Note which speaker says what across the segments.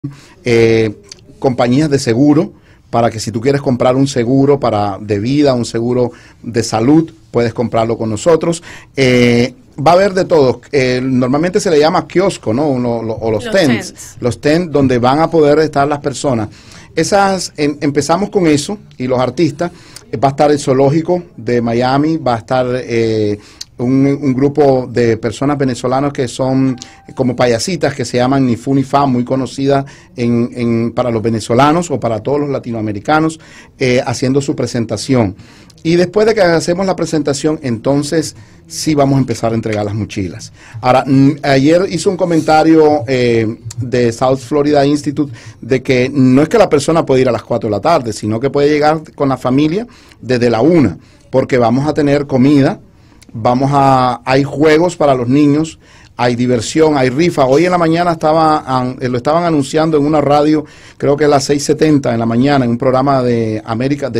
Speaker 1: eh, compañías de seguro, para que si tú quieres comprar un seguro de vida, un seguro de salud, puedes comprarlo con nosotros. Va a haber de todo. Normalmente se le llama kiosco, ¿no? O los tents. Los tents donde van a poder estar las personas. Empezamos con eso y los artistas. Va a estar el zoológico de Miami, va a estar un grupo de personas venezolanas que son como payasitas, que se llaman Ni Fu Ni Fa, muy conocidas para los venezolanos o para todos los latinoamericanos, haciendo su presentación. Y después de que hacemos la presentación, entonces sí vamos a empezar a entregar las mochilas. Ahora, ayer hizo un comentario de South Florida Institute de que no es que la persona puede ir a las 4 de la tarde, sino que puede llegar con la familia desde la 1, porque vamos a tener comida, hay juegos para los niños, hay diversión, hay rifa. Hoy en la mañana lo estaban anunciando en una radio, creo que a las 6:70 en la mañana, en un programa de América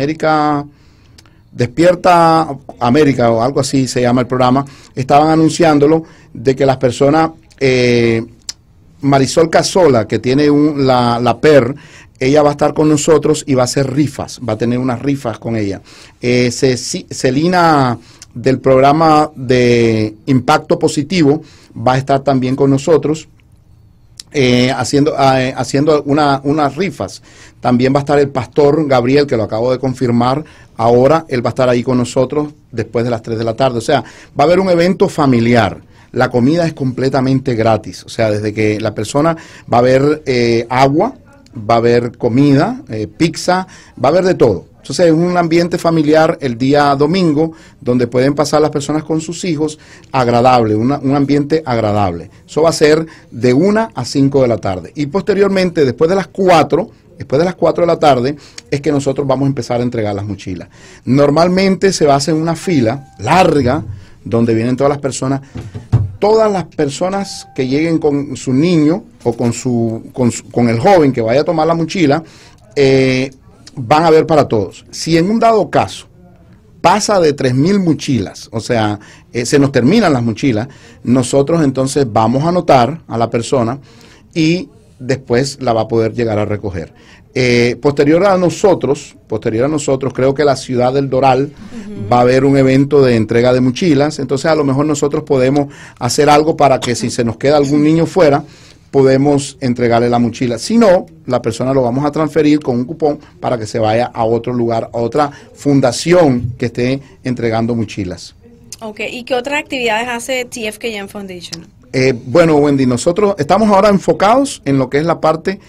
Speaker 1: Despierta América o algo así se llama el programa. Estaban anunciándolo de que las personas, Marisol Casola, que tiene la PER, ella va a estar con nosotros y va a hacer rifas, va a tener unas rifas con ella. Celina del programa de Impacto Positivo va a estar también con nosotros haciendo unas rifas. También va a estar el pastor Gabriel, que lo acabo de confirmar ahora. Él va a estar ahí con nosotros después de las 3 de la tarde. O sea, va a haber un evento familiar. La comida es completamente gratis. O sea, desde que la persona va a haber agua, va a haber comida, pizza, va a haber de todo. Entonces es un ambiente familiar el día domingo donde pueden pasar las personas con sus hijos, agradable, un ambiente agradable. Eso va a ser de 1 a 5 de la tarde. Y posteriormente, después de las 4 de la tarde, es que nosotros vamos a empezar a entregar las mochilas. Normalmente se va a hacer una fila larga donde vienen todas las personas. Todas las personas que lleguen con su niño o con el joven que vaya a tomar la mochila, van a haber para todos. Si en un dado caso pasa de 3,000 mochilas, o sea, se nos terminan las mochilas, nosotros entonces vamos a anotar a la persona y después la va a poder llegar a recoger. Posterior a nosotros, creo que la ciudad del Doral va a haber un evento de entrega de mochilas. Entonces a lo mejor nosotros podemos hacer algo para que si se nos queda algún niño fuera, podemos entregarle la mochila. Si no, la persona lo vamos a transferir con un cupón para que se vaya a otro lugar, a otra fundación que esté entregando mochilas.
Speaker 2: Ok, ¿y qué otras actividades hace TFKM Foundation?
Speaker 1: Bueno, Wendy, nosotros estamos ahora enfocados en lo que es la parte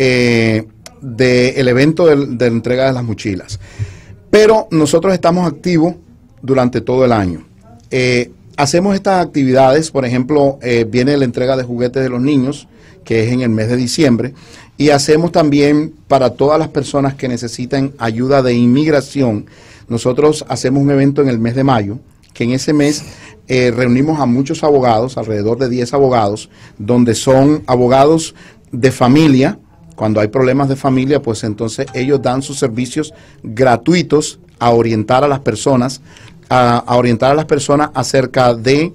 Speaker 1: del evento de entrega de las mochilas. Pero nosotros estamos activos durante todo el año. Hacemos estas actividades, por ejemplo, viene la entrega de juguetes de los niños, que es en el mes de diciembre, y hacemos también para todas las personas que necesitan ayuda de inmigración. Nosotros hacemos un evento en el mes de mayo, que en ese mes reunimos a muchos abogados, alrededor de 10 abogados, donde son abogados de familia. Cuando hay problemas de familia, pues entonces ellos dan sus servicios gratuitos a orientar a las personas, acerca de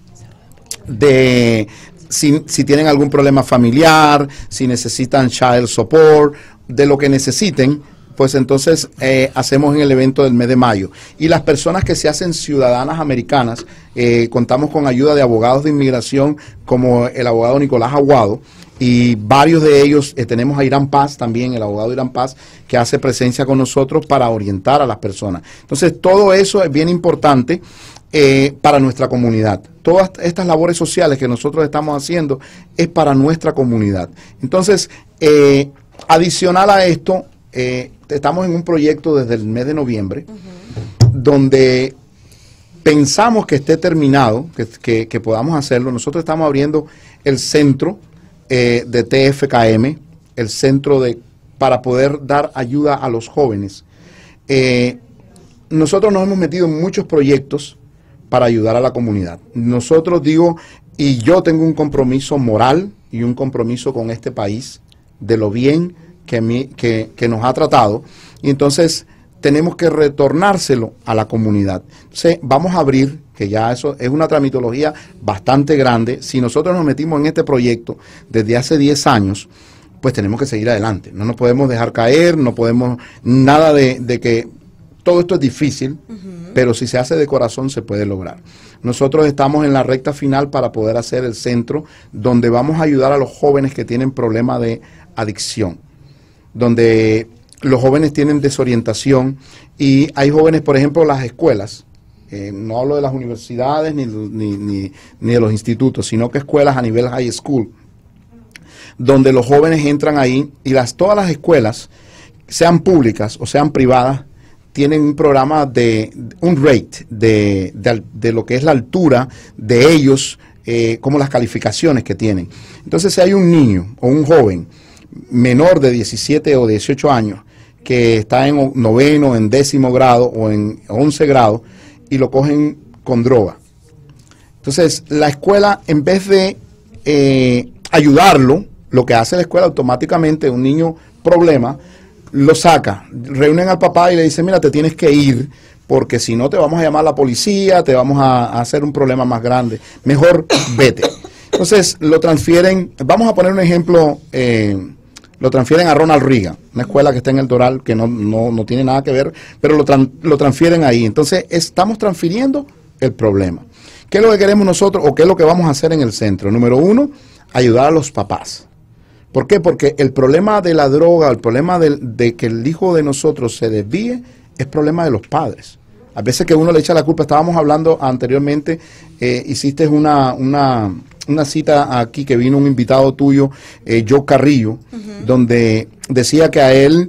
Speaker 1: si tienen algún problema familiar, si necesitan child support, de lo que necesiten, pues entonces hacemos en el evento del mes de mayo. Y las personas que se hacen ciudadanas americanas, contamos con ayuda de abogados de inmigración como el abogado Nicolás Aguado, y varios de ellos, tenemos a Irán Paz también, el abogado Irán Paz, que hace presencia con nosotros para orientar a las personas. Entonces, todo eso es bien importante para nuestra comunidad. Todas estas labores sociales que nosotros estamos haciendo es para nuestra comunidad. Entonces, adicional a esto, estamos en un proyecto desde el mes de noviembre, donde pensamos que esté terminado, que podamos hacerlo. Nosotros estamos abriendo el centro de TFKM, el centro para poder dar ayuda a los jóvenes. Nosotros nos hemos metido en muchos proyectos para ayudar a la comunidad. Nosotros y yo tengo un compromiso moral y un compromiso con este país de lo bien que nos ha tratado, y entonces tenemos que retornárselo a la comunidad. Entonces vamos a abrir, que ya eso es una tramitología bastante grande. Si nosotros nos metimos en este proyecto desde hace 10 años, pues tenemos que seguir adelante. No nos podemos dejar caer, no podemos, nada de que todo esto es difícil, pero si se hace de corazón se puede lograr. Nosotros estamos en la recta final para poder hacer el centro donde vamos a ayudar a los jóvenes que tienen problemas de adicción, donde los jóvenes tienen desorientación y hay jóvenes, por ejemplo, las escuelas, no hablo de las universidades ni de los institutos, sino que escuelas a nivel high school, donde los jóvenes entran ahí y todas las escuelas, sean públicas o sean privadas, tienen un programa un rate de lo que es la altura de ellos, como las calificaciones que tienen. Entonces, si hay un niño o un joven menor de 17 o 18 años que está en noveno, en 10º grado o en 11 grado y lo cogen con droga, entonces la escuela, en vez de ayudarlo, lo que hace la escuela automáticamente, un niño problema, lo saca, reúnen al papá y le dicen, mira, te tienes que ir, porque si no te vamos a llamar a la policía, te vamos a hacer un problema más grande, mejor vete. Entonces lo transfieren, vamos a poner un ejemplo, lo transfieren a Ronald Reagan, una escuela que está en el Doral, que no tiene nada que ver, pero lo transfieren ahí. Entonces estamos transfiriendo el problema. ¿Qué es lo que queremos nosotros o qué es lo que vamos a hacer en el centro? Número 1, ayudar a los papás. ¿Por qué? Porque el problema de la droga, el problema de que el hijo de nosotros se desvíe, es problema de los padres. A veces que uno le echa la culpa, estábamos hablando anteriormente, hiciste una cita aquí que vino un invitado tuyo, Joe Carrillo, donde decía que a él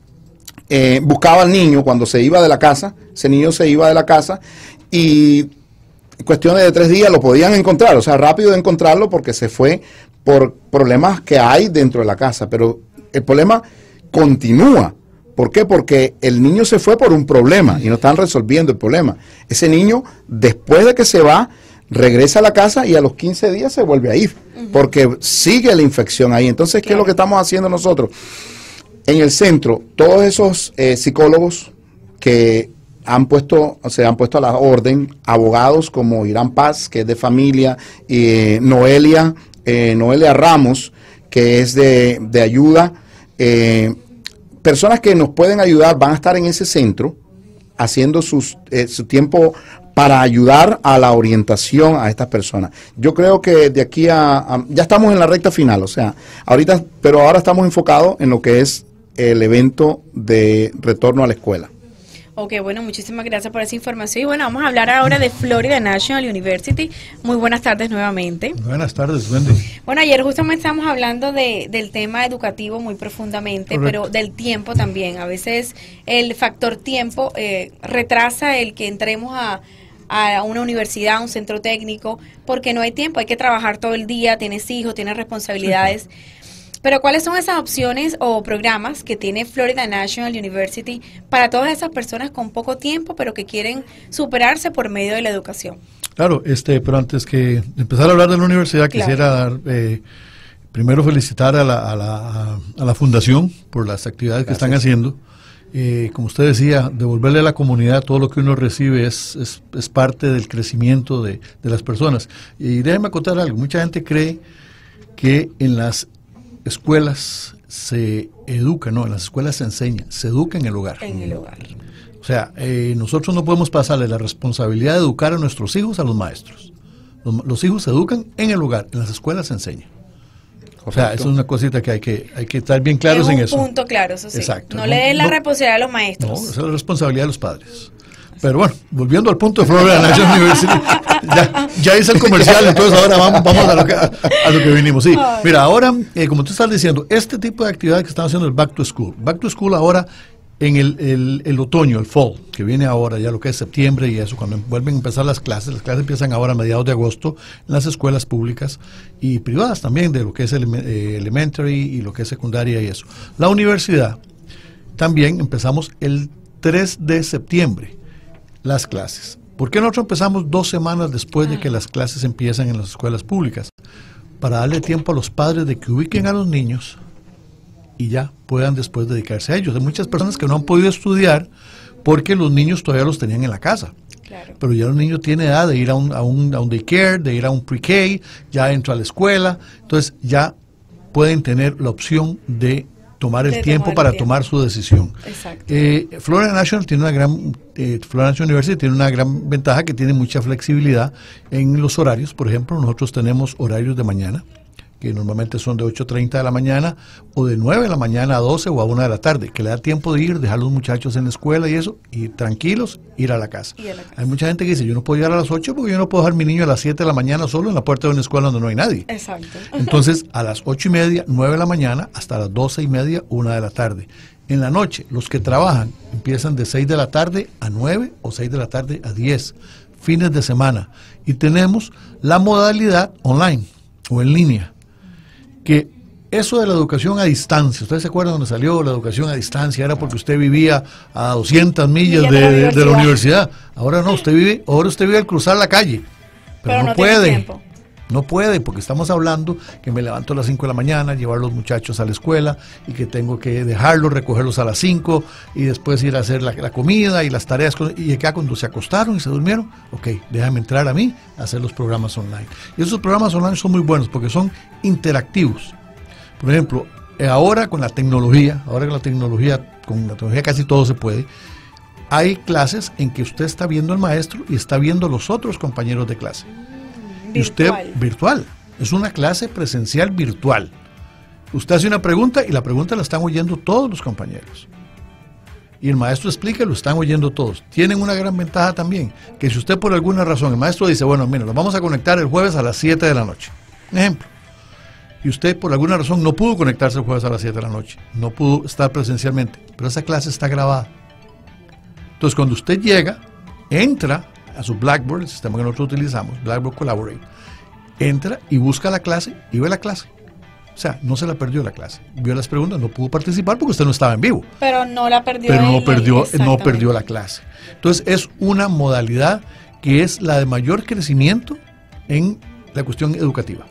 Speaker 1: buscaba al niño cuando se iba de la casa, ese niño se iba de la casa y en cuestiones de 3 días lo podían encontrar, o sea, rápido de encontrarlo porque se fue por problemas que hay dentro de la casa, pero el problema continúa. ¿Por qué? Porque el niño se fue por un problema y no están resolviendo el problema. Ese niño, después de que se va, regresa a la casa y a los 15 días se vuelve a ir, porque sigue la infección ahí. Entonces, ¿qué es lo que estamos haciendo nosotros? En el centro, todos esos psicólogos que se han puesto a la orden, abogados como Irán Paz, que es de familia, y Noelia Ramos, que es de ayuda, personas que nos pueden ayudar van a estar en ese centro haciendo su tiempo para ayudar a la orientación a estas personas. Yo creo que de aquí ya estamos en la recta final, o sea, pero ahora estamos enfocados en lo que es el evento de retorno a la escuela.
Speaker 2: Ok, bueno, muchísimas gracias por esa información. Y bueno, vamos a hablar ahora de Florida National University. Muy buenas tardes nuevamente.
Speaker 3: Buenas tardes, Wendy.
Speaker 2: Bueno, ayer justamente estábamos hablando del tema educativo muy profundamente, correcto, pero del tiempo también. A veces el factor tiempo retrasa el que entremos a una universidad, a un centro técnico, porque no hay tiempo, hay que trabajar todo el día, tienes hijos, tienes responsabilidades. Pero ¿cuáles son esas opciones o programas que tiene Florida National University para todas esas personas con poco tiempo, pero que quieren superarse por medio de la educación?
Speaker 3: Claro, pero antes que empezar a hablar de la universidad, claro, quisiera dar, primero felicitar a la fundación por las actividades que están haciendo. Como usted decía, devolverle a la comunidad todo lo que uno recibe es parte del crecimiento de las personas. Y déjeme acotar algo, mucha gente cree que en las escuelas se educa, no, en las escuelas se enseña, se educa en el hogar.
Speaker 2: En el hogar.
Speaker 3: O sea, nosotros no podemos pasarle la responsabilidad de educar a nuestros hijos a los maestros. Los hijos se educan en el hogar, en las escuelas se enseña. Correcto. O sea, eso es una cosita que hay que estar bien claros en eso.
Speaker 2: Es un punto claro, eso sí.
Speaker 3: Exacto.
Speaker 2: No le den la responsabilidad a los maestros.
Speaker 3: No, esa es la responsabilidad de los padres. Pero bueno, volviendo al punto de Florida National University, ya hice el comercial, entonces ahora vamos a lo que vinimos. Sí, mira, ahora, como tú estás diciendo, este tipo de actividades que están haciendo el Back to School. Back to School ahora en el otoño, el fall, que viene ahora, ya lo que es septiembre y eso, cuando vuelven a empezar las clases empiezan ahora a mediados de agosto en las escuelas públicas y privadas también, de lo que es elementary y lo que es secundaria y eso. La universidad, también empezamos el 3 de septiembre. Las clases. ¿Por qué nosotros empezamos 2 semanas después de que las clases empiezan en las escuelas públicas? Para darle tiempo a los padres de que ubiquen a los niños y ya puedan después dedicarse a ellos. Hay muchas personas que no han podido estudiar porque los niños todavía los tenían en la casa. Claro. Pero ya los niños tienen edad de ir a un daycare, de ir a un pre-K, ya entra a la escuela, entonces ya pueden tener la opción de tomar el tiempo para tomar su decisión.
Speaker 2: Exacto.
Speaker 3: Florida National tiene Florida National University tiene una gran ventaja, que tiene mucha flexibilidad en los horarios. Por ejemplo, nosotros tenemos horarios de mañana, que normalmente son de 8:30 de la mañana, o de 9 de la mañana a 12 o a 1 de la tarde, que le da tiempo de ir, dejar a los muchachos en la escuela y eso, y tranquilos, ir a la casa. Hay mucha gente que dice, yo no puedo llegar a las 8 porque yo no puedo dejar a mi niño a las 7 de la mañana solo en la puerta de una escuela donde no hay nadie.
Speaker 2: Exacto.
Speaker 3: Entonces, a las 8:30, 9 de la mañana, hasta las 12:30, 1 de la tarde. En la noche, los que trabajan empiezan de 6 de la tarde a 9 o 6 de la tarde a 10, fines de semana. Y tenemos la modalidad online o en línea, que eso de la educación a distancia, ¿ustedes se acuerdan cuando salió la educación a distancia? Era porque usted vivía a 200 millas de la universidad. Ahora no, usted vive al cruzar la calle, pero no puede. No puede, porque estamos hablando que me levanto a las 5 de la mañana, llevar a los muchachos a la escuela y que tengo que dejarlos, recogerlos a las 5 y después ir a hacer la comida y las tareas. Y acá cuando se acostaron y se durmieron, ok, déjame entrar a mí a hacer los programas online. Y esos programas online son muy buenos porque son interactivos. Por ejemplo, ahora con la tecnología casi todo se puede. Hay clases en que usted está viendo al maestro y está viendo a los otros compañeros de clase. Y usted virtual, es una clase presencial virtual. Usted hace una pregunta y la pregunta la están oyendo todos los compañeros. Y el maestro explica y lo están oyendo todos. Tienen una gran ventaja también, que si usted por alguna razón, el maestro dice, bueno, mira, nos vamos a conectar el jueves a las 7 de la noche. Un ejemplo. Y usted por alguna razón no pudo conectarse el jueves a las 7 de la noche. No pudo estar presencialmente. Pero esa clase está grabada. Entonces cuando usted llega, entra a su Blackboard, el sistema que nosotros utilizamos, Blackboard Collaborate, entra y busca la clase y ve la clase. O sea, no se la perdió la clase. Vio las preguntas, no pudo participar porque usted no estaba en vivo.
Speaker 2: Pero no la perdió.
Speaker 3: Pero no perdió la clase. Entonces es una modalidad que es la de mayor crecimiento en la cuestión educativa.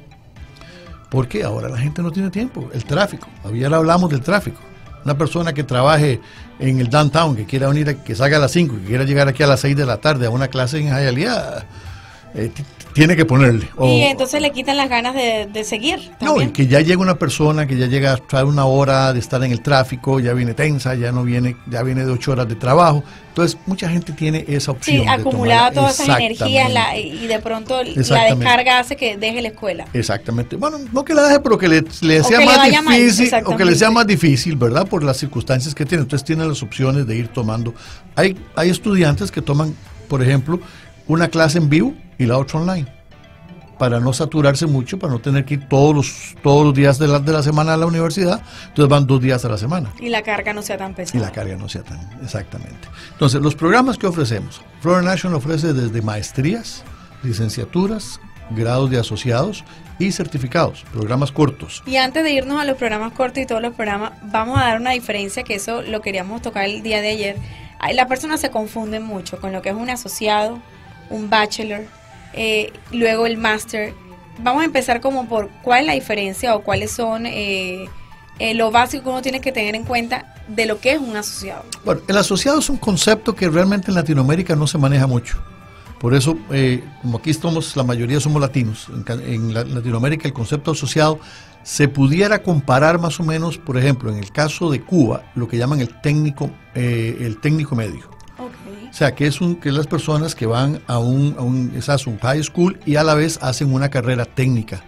Speaker 3: Porque ahora la gente no tiene tiempo. El tráfico, ayer hablamos del tráfico. Una persona que trabaje en el downtown, que quiera venir, que salga a las 5, que quiera llegar aquí a las 6 de la tarde a una clase en Hialeah, tiene que ponerle.
Speaker 2: Y entonces le quitan las ganas de seguir también.
Speaker 3: No, y que ya llega una persona que ya llega a traer una hora de estar en el tráfico, ya viene tensa, ya viene de 8 horas de trabajo. Entonces, mucha gente tiene esa opción.
Speaker 2: Sí, acumulada todas esas energías y de pronto la descarga hace que deje la escuela.
Speaker 3: Exactamente. Bueno, no que la deje, pero que le sea más difícil, o que le sea más difícil, ¿verdad? Por las circunstancias que tiene. Entonces, tiene las opciones de ir tomando. Hay estudiantes que toman, por ejemplo, una clase en vivo y la otra online, para no saturarse mucho, para no tener que ir todos los días de la semana a la universidad. Entonces van 2 días a la semana.
Speaker 2: Y la carga no sea tan pesada.
Speaker 3: Exactamente. Entonces, los programas que ofrecemos, Florida National ofrece desde maestrías, licenciaturas, grados de asociados y certificados, programas cortos.
Speaker 2: Y antes de irnos a los programas cortos y todos los programas, vamos a dar una diferencia, que eso lo queríamos tocar el día de ayer. Las personas se confunden mucho con lo que es un asociado, un bachelor, luego el máster. Vamos a empezar como por cuál es la diferencia o cuáles son lo básico que uno tiene que tener en cuenta de lo que es un asociado.
Speaker 3: Bueno, el asociado es un concepto que realmente en Latinoamérica no se maneja mucho. Por eso, como aquí la mayoría somos latinos, en Latinoamérica el concepto asociado se pudiera comparar más o menos, por ejemplo, en el caso de Cuba, lo que llaman el técnico medio. O sea, que es las personas que van a un high school y a la vez hacen una carrera técnica,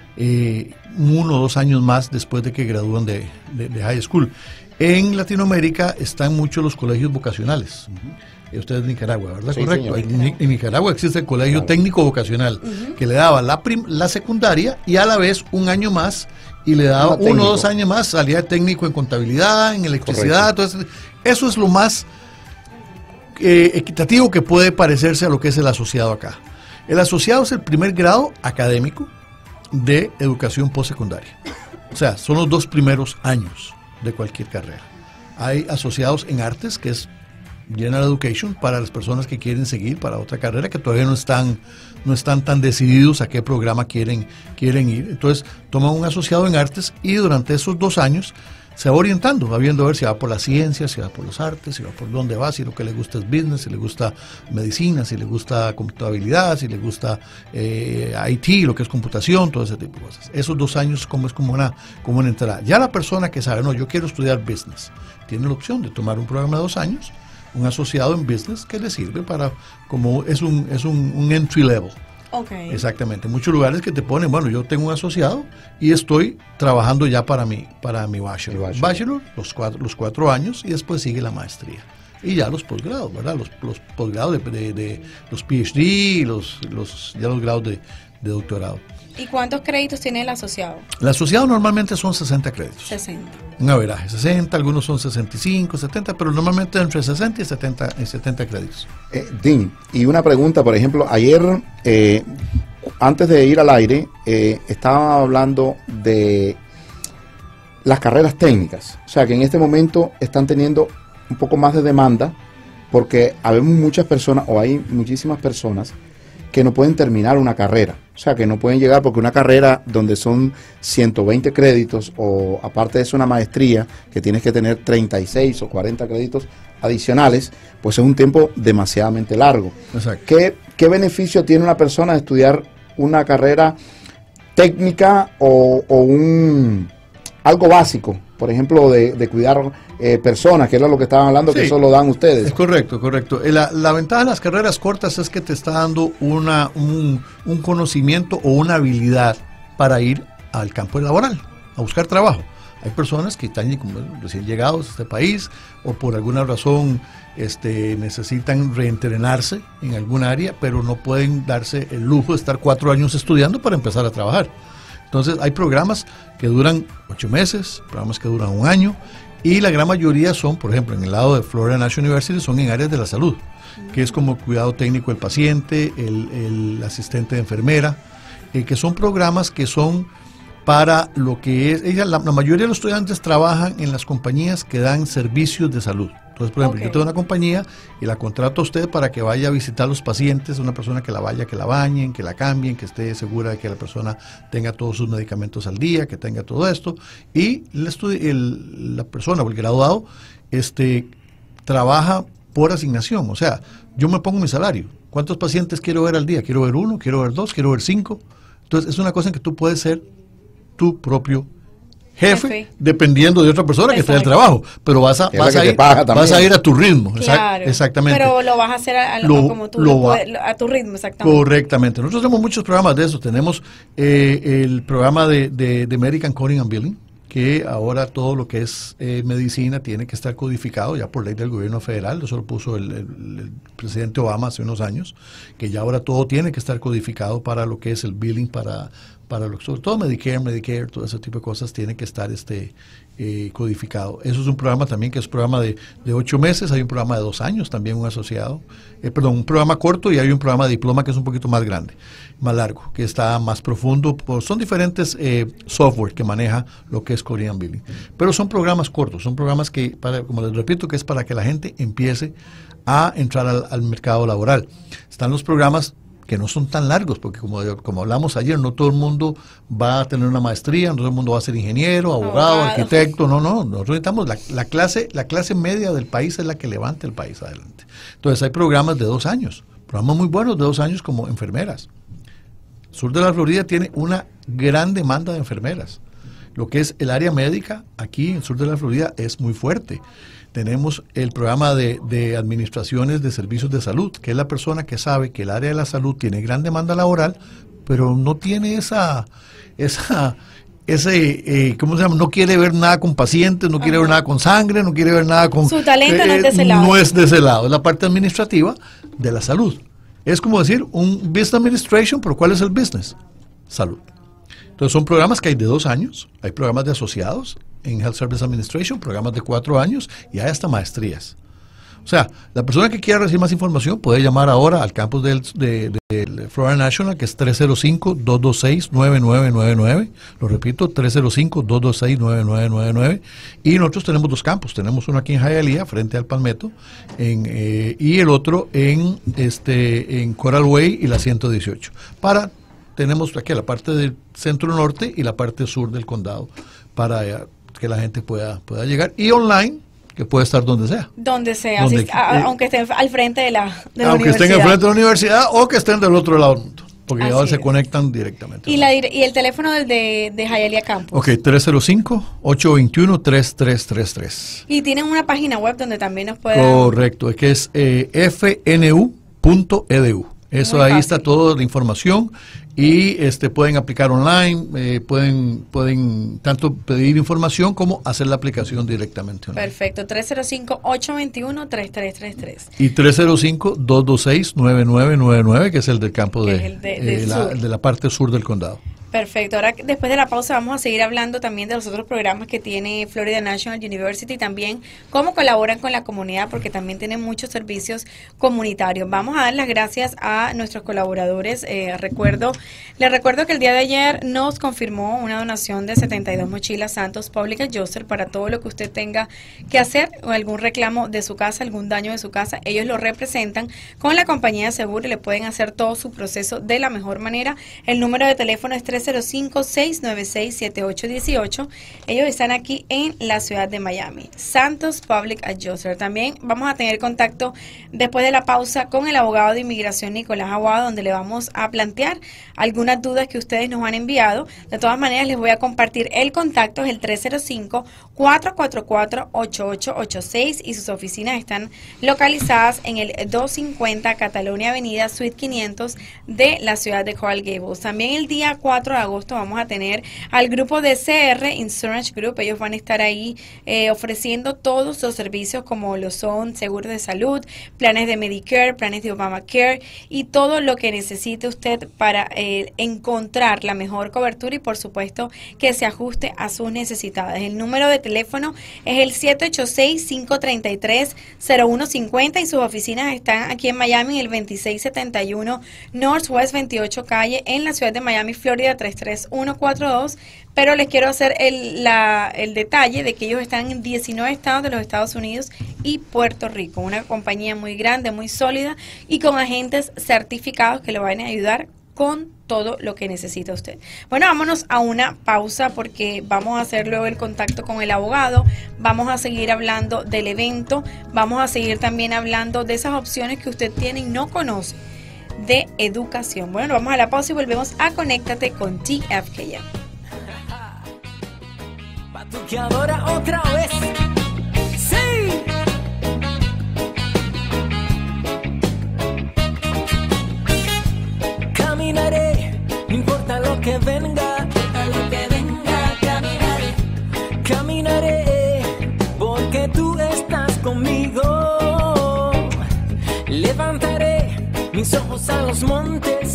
Speaker 3: 1 o 2 años más después de que gradúan de high school. En Latinoamérica están muchos los colegios vocacionales. Usted es de Nicaragua, ¿verdad?
Speaker 1: Sí,
Speaker 3: correcto.
Speaker 1: Señor.
Speaker 3: En Nicaragua existe el colegio técnico vocacional, que le daba la secundaria y a la vez 1 año más, y le daba 1 o 2 años más, salía técnico en contabilidad, en electricidad. Entonces, eso es lo más equitativo que puede parecerse a lo que es el asociado acá. El asociado es el primer grado académico de educación postsecundaria. O sea, son los 2 primeros años de cualquier carrera. Hay asociados en artes, que es General Education, para las personas que quieren seguir para otra carrera, que todavía no están tan decididos a qué programa quieren ir. Entonces, toman un asociado en artes y durante esos 2 años se va orientando, va viendo a ver si va por la ciencia, si va por los artes, si va por dónde va, si lo que le gusta es business, si le gusta medicina, si le gusta computabilidad, si le gusta IT, lo que es computación, todo ese tipo de cosas. Esos 2 años es como una entrada. Ya la persona que sabe, no, yo quiero estudiar business, tiene la opción de tomar un programa de 2 años, un asociado en business que le sirve para, como es un entry level.
Speaker 2: Okay.
Speaker 3: Exactamente. Muchos lugares que te ponen, bueno, yo tengo un asociado y estoy trabajando ya para mi bachelor. Bachelor, los 4 años, y después sigue la maestría. Y ya los posgrados, ¿verdad? Los posgrados de los PhD, ya los grados de doctorado.
Speaker 2: ¿Y cuántos créditos tiene el asociado? El
Speaker 3: asociado normalmente son 60 créditos.
Speaker 2: 60.
Speaker 3: Un averaje, 60, algunos son 65, 70, pero normalmente entre 60 y 70 créditos.
Speaker 1: Dean, y una pregunta, por ejemplo, ayer, antes de ir al aire, estaba hablando de las carreras técnicas. O sea, que en este momento están teniendo un poco más de demanda, porque habemos muchas personas, o hay muchísimas personas, que no pueden terminar una carrera. O sea, que no pueden llegar, porque una carrera donde son 120 créditos, o aparte de eso una maestría, que tienes que tener 36 o 40 créditos adicionales, pues es un tiempo demasiadamente largo.
Speaker 3: Exacto.
Speaker 1: ¿Qué beneficio tiene una persona de estudiar una carrera técnica o algo básico? Por ejemplo, de cuidar personas, que era lo que estaban hablando, sí, que eso lo dan ustedes.
Speaker 3: Es correcto. La ventaja de las carreras cortas es que te está dando un conocimiento o una habilidad para ir al campo laboral, a buscar trabajo. Hay personas que están como recién llegados a este país o por alguna razón necesitan reentrenarse en algún área, pero no pueden darse el lujo de estar 4 años estudiando para empezar a trabajar. Entonces hay programas que duran 8 meses, programas que duran 1 año, y la gran mayoría son, por ejemplo, en el lado de Florida National University, son en áreas de la salud, que es como cuidado técnico del paciente, el asistente de enfermera, que son programas que son para lo que es, la mayoría de los estudiantes trabajan en las compañías que dan servicios de salud. Entonces, por ejemplo, yo tengo una compañía y la contrato a usted para que vaya a visitar a los pacientes, una persona que la vaya, que la bañen, que la cambien, que esté segura de que la persona tenga todos sus medicamentos al día, que tenga todo esto, y la persona o el graduado trabaja por asignación. O sea, yo me pongo mi salario. ¿Cuántos pacientes quiero ver al día? ¿Quiero ver 1? ¿Quiero ver 2? ¿Quiero ver 5? Entonces, es una cosa en que tú puedes ser tu propio jefe, dependiendo de otra persona que esté en el trabajo, pero vas a ir a tu ritmo.
Speaker 2: Claro,
Speaker 3: exactamente.
Speaker 2: Pero lo vas a hacer a tu ritmo, exactamente.
Speaker 3: Correctamente. Nosotros tenemos muchos programas de eso. Tenemos el programa de American Coding and Billing, que ahora todo lo que es medicina tiene que estar codificado ya por ley del gobierno federal. Eso lo puso el presidente Obama hace unos años, que ya ahora todo tiene que estar codificado para lo que es el billing, para sobre todo Medicare, todo ese tipo de cosas tiene que estar codificado. Eso es un programa también que es un programa de 8 meses, hay un programa de 2 años también, un asociado, un programa corto, y hay un programa de diploma que es un poquito más grande, más largo, que está más profundo. Son diferentes software que maneja lo que es Coding and Billing, pero son programas cortos, son programas que, como les repito, que es para que la gente empiece a entrar al mercado laboral. Están los programas que no son tan largos, porque como hablamos ayer, no todo el mundo va a tener una maestría, no todo el mundo va a ser ingeniero, abogado, arquitecto, no, nosotros necesitamos la clase media del país es la que levanta el país adelante. Entonces hay programas de 2 años, programas muy buenos de 2 años como enfermeras. El sur de la Florida tiene una gran demanda de enfermeras. Lo que es el área médica aquí en el sur de la Florida es muy fuerte. Tenemos el programa de administraciones de servicios de salud, que es la persona que sabe que el área de la salud tiene gran demanda laboral, pero no tiene ¿cómo se llama? No quiere ver nada con pacientes, no quiere ver nada con sangre, no quiere ver nada con...
Speaker 2: Su talento no es de ese lado.
Speaker 3: No es de ese lado, es la parte administrativa de la salud. Es como decir un business administration, pero ¿cuál es el business? Salud. Entonces son programas que hay de 2 años, hay programas de asociados en Health Service Administration, programas de 4 años y hay hasta maestrías. O sea, la persona que quiera recibir más información puede llamar ahora al campus de Florida National, que es 305-226-9999. Lo repito, 305-226-9999. Y nosotros tenemos 2 campus. Tenemos uno aquí en Hialeah, frente al Palmetto, y el otro en Coral Way y la 118. Tenemos aquí la parte del centro norte y la parte sur del condado, para que la gente pueda llegar. Y online, que puede estar donde sea.
Speaker 2: Donde sea, aunque estén al frente de la universidad.
Speaker 3: Aunque estén al frente de la universidad o que estén del otro lado del mundo. Porque ahora se conectan directamente.
Speaker 2: ¿Y el teléfono de Hialeah Campus?
Speaker 3: Ok, 305-821-3333.
Speaker 2: Y tienen una página web donde también nos pueden...
Speaker 3: Correcto, es que es fnu.edu. Eso ahí está toda la información y pueden aplicar online, pueden tanto pedir información como hacer la aplicación directamente online.
Speaker 2: Perfecto, 305-821-3333.
Speaker 3: Y 305-226-9999, que es el del campo de la parte sur del condado.
Speaker 2: Perfecto. Ahora, después de la pausa, vamos a seguir hablando también de los otros programas que tiene Florida National University, también cómo colaboran con la comunidad, porque también tienen muchos servicios comunitarios. Vamos a dar las gracias a nuestros colaboradores. Les recuerdo que el día de ayer nos confirmó una donación de 72 mochilas Santos Public Adjuster para todo lo que usted tenga que hacer, o algún reclamo de su casa, algún daño de su casa. Ellos lo representan con la compañía de seguro y le pueden hacer todo su proceso de la mejor manera. El número de teléfono es 305-696-7818. Ellos están aquí en la ciudad de Miami. Santos Public Adjuster. También vamos a tener contacto después de la pausa con el abogado de inmigración Nicolás Aguado, donde le vamos a plantear algunas dudas que ustedes nos han enviado. De todas maneras, les voy a compartir el contacto, es el 305-444-8886 y sus oficinas están localizadas en el 250 Catalonia Avenida, Suite 500 de la ciudad de Coral Gables. También el día 4 de agosto vamos a tener al grupo de CR Insurance Group. Ellos van a estar ahí ofreciendo todos los servicios como lo son seguros de salud, planes de Medicare, planes de Obamacare y todo lo que necesite usted para encontrar la mejor cobertura y por supuesto que se ajuste a sus necesidades. El número de teléfono es el 786-533-0150 y sus oficinas están aquí en Miami en el 2671 Northwest 28 Calle en la ciudad de Miami, Florida 33142, pero les quiero hacer el detalle de que ellos están en 19 estados de los Estados Unidos y Puerto Rico, una compañía muy grande, muy sólida y con agentes certificados que le van a ayudar con todo lo que necesita usted. Bueno, vámonos a una pausa porque vamos a hacer luego el contacto con el abogado, vamos a seguir hablando del evento, vamos a seguir también hablando de esas opciones que usted tiene y no conoce de educación. Bueno, vamos a la pausa y volvemos a Conéctate con TFKM.
Speaker 4: Batuqueadora otra vez. Sí. Caminaré, no importa lo que venga, caminaré. Caminaré, porque tú estás conmigo. Levantaré mis ojos a los montes,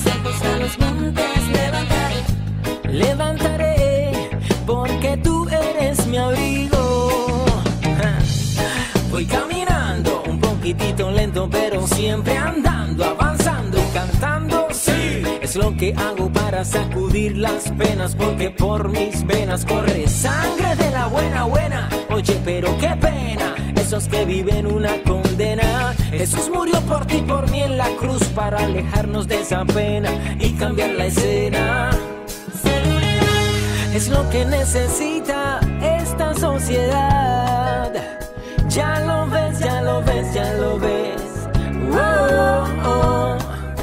Speaker 4: levantaré, porque tú eres mi abrigo. Voy caminando un poquitito lento, pero siempre andando, avanzando, cantando, sí. Es lo que hago para sacudir las penas, porque por mis venas corre sangre de la buena. Oye, pero qué pena, esos que viven una condena. Jesús murió por ti, por mí en la cruz, para alejarnos de esa pena y cambiar la escena. Es lo que necesita esta sociedad. Ya lo ves, ya lo ves, ya lo ves. Oh.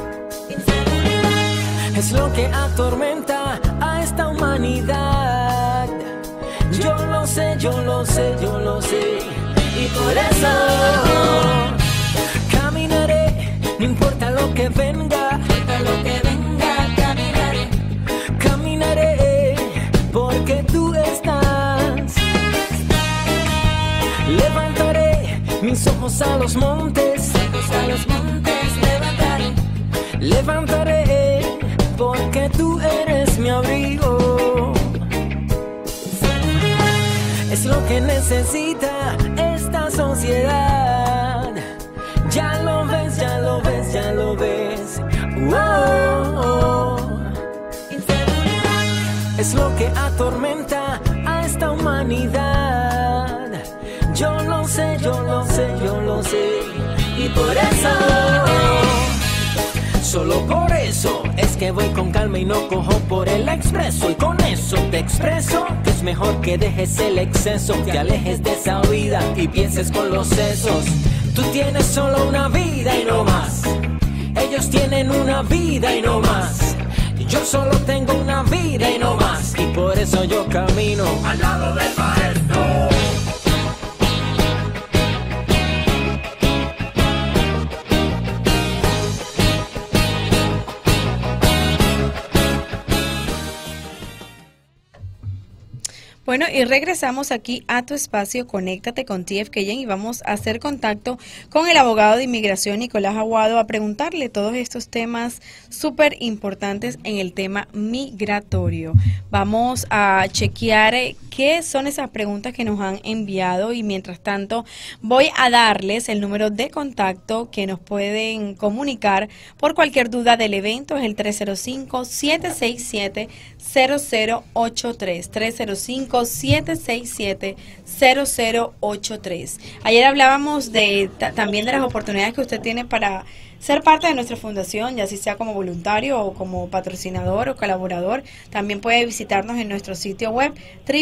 Speaker 4: Es lo que atormenta a esta humanidad. Yo lo sé, yo lo sé, yo lo sé. Y por eso caminaré, no importa lo que venga, caminaré, porque tú estás. Levantaré mis ojos a los montes, levantaré, porque tú eres mi abrigo. Es lo que necesita esta sociedad. Ya lo ves, ya lo ves, ya lo ves. Oh. Es lo que atormenta a esta humanidad. Yo lo sé, yo lo sé, yo lo sé. Y por eso, solo por eso es que que voy con calma y no cojo por el expreso. Y con eso te expreso que es mejor que dejes el exceso, te alejes de esa vida y pienses con los sesos. Tú tienes solo una vida y no más. Ellos tienen una vida y no más. Yo solo tengo una vida y no más. Y por eso yo camino al lado del maestro.
Speaker 2: Bueno, y regresamos aquí a tu espacio, Conéctate con TFKN, y vamos a hacer contacto con el abogado de inmigración Nicolás Aguado a preguntarle todos estos temas súper importantes en el tema migratorio. Vamos a chequear qué son esas preguntas que nos han enviado y mientras tanto voy a darles el número de contacto que nos pueden comunicar por cualquier duda del evento. Es el 305-767-0083, 305-767-0083. Ayer hablábamos también de las oportunidades que usted tiene para ser parte de nuestra fundación, ya sea como voluntario o como patrocinador o colaborador. También puede visitarnos en nuestro sitio web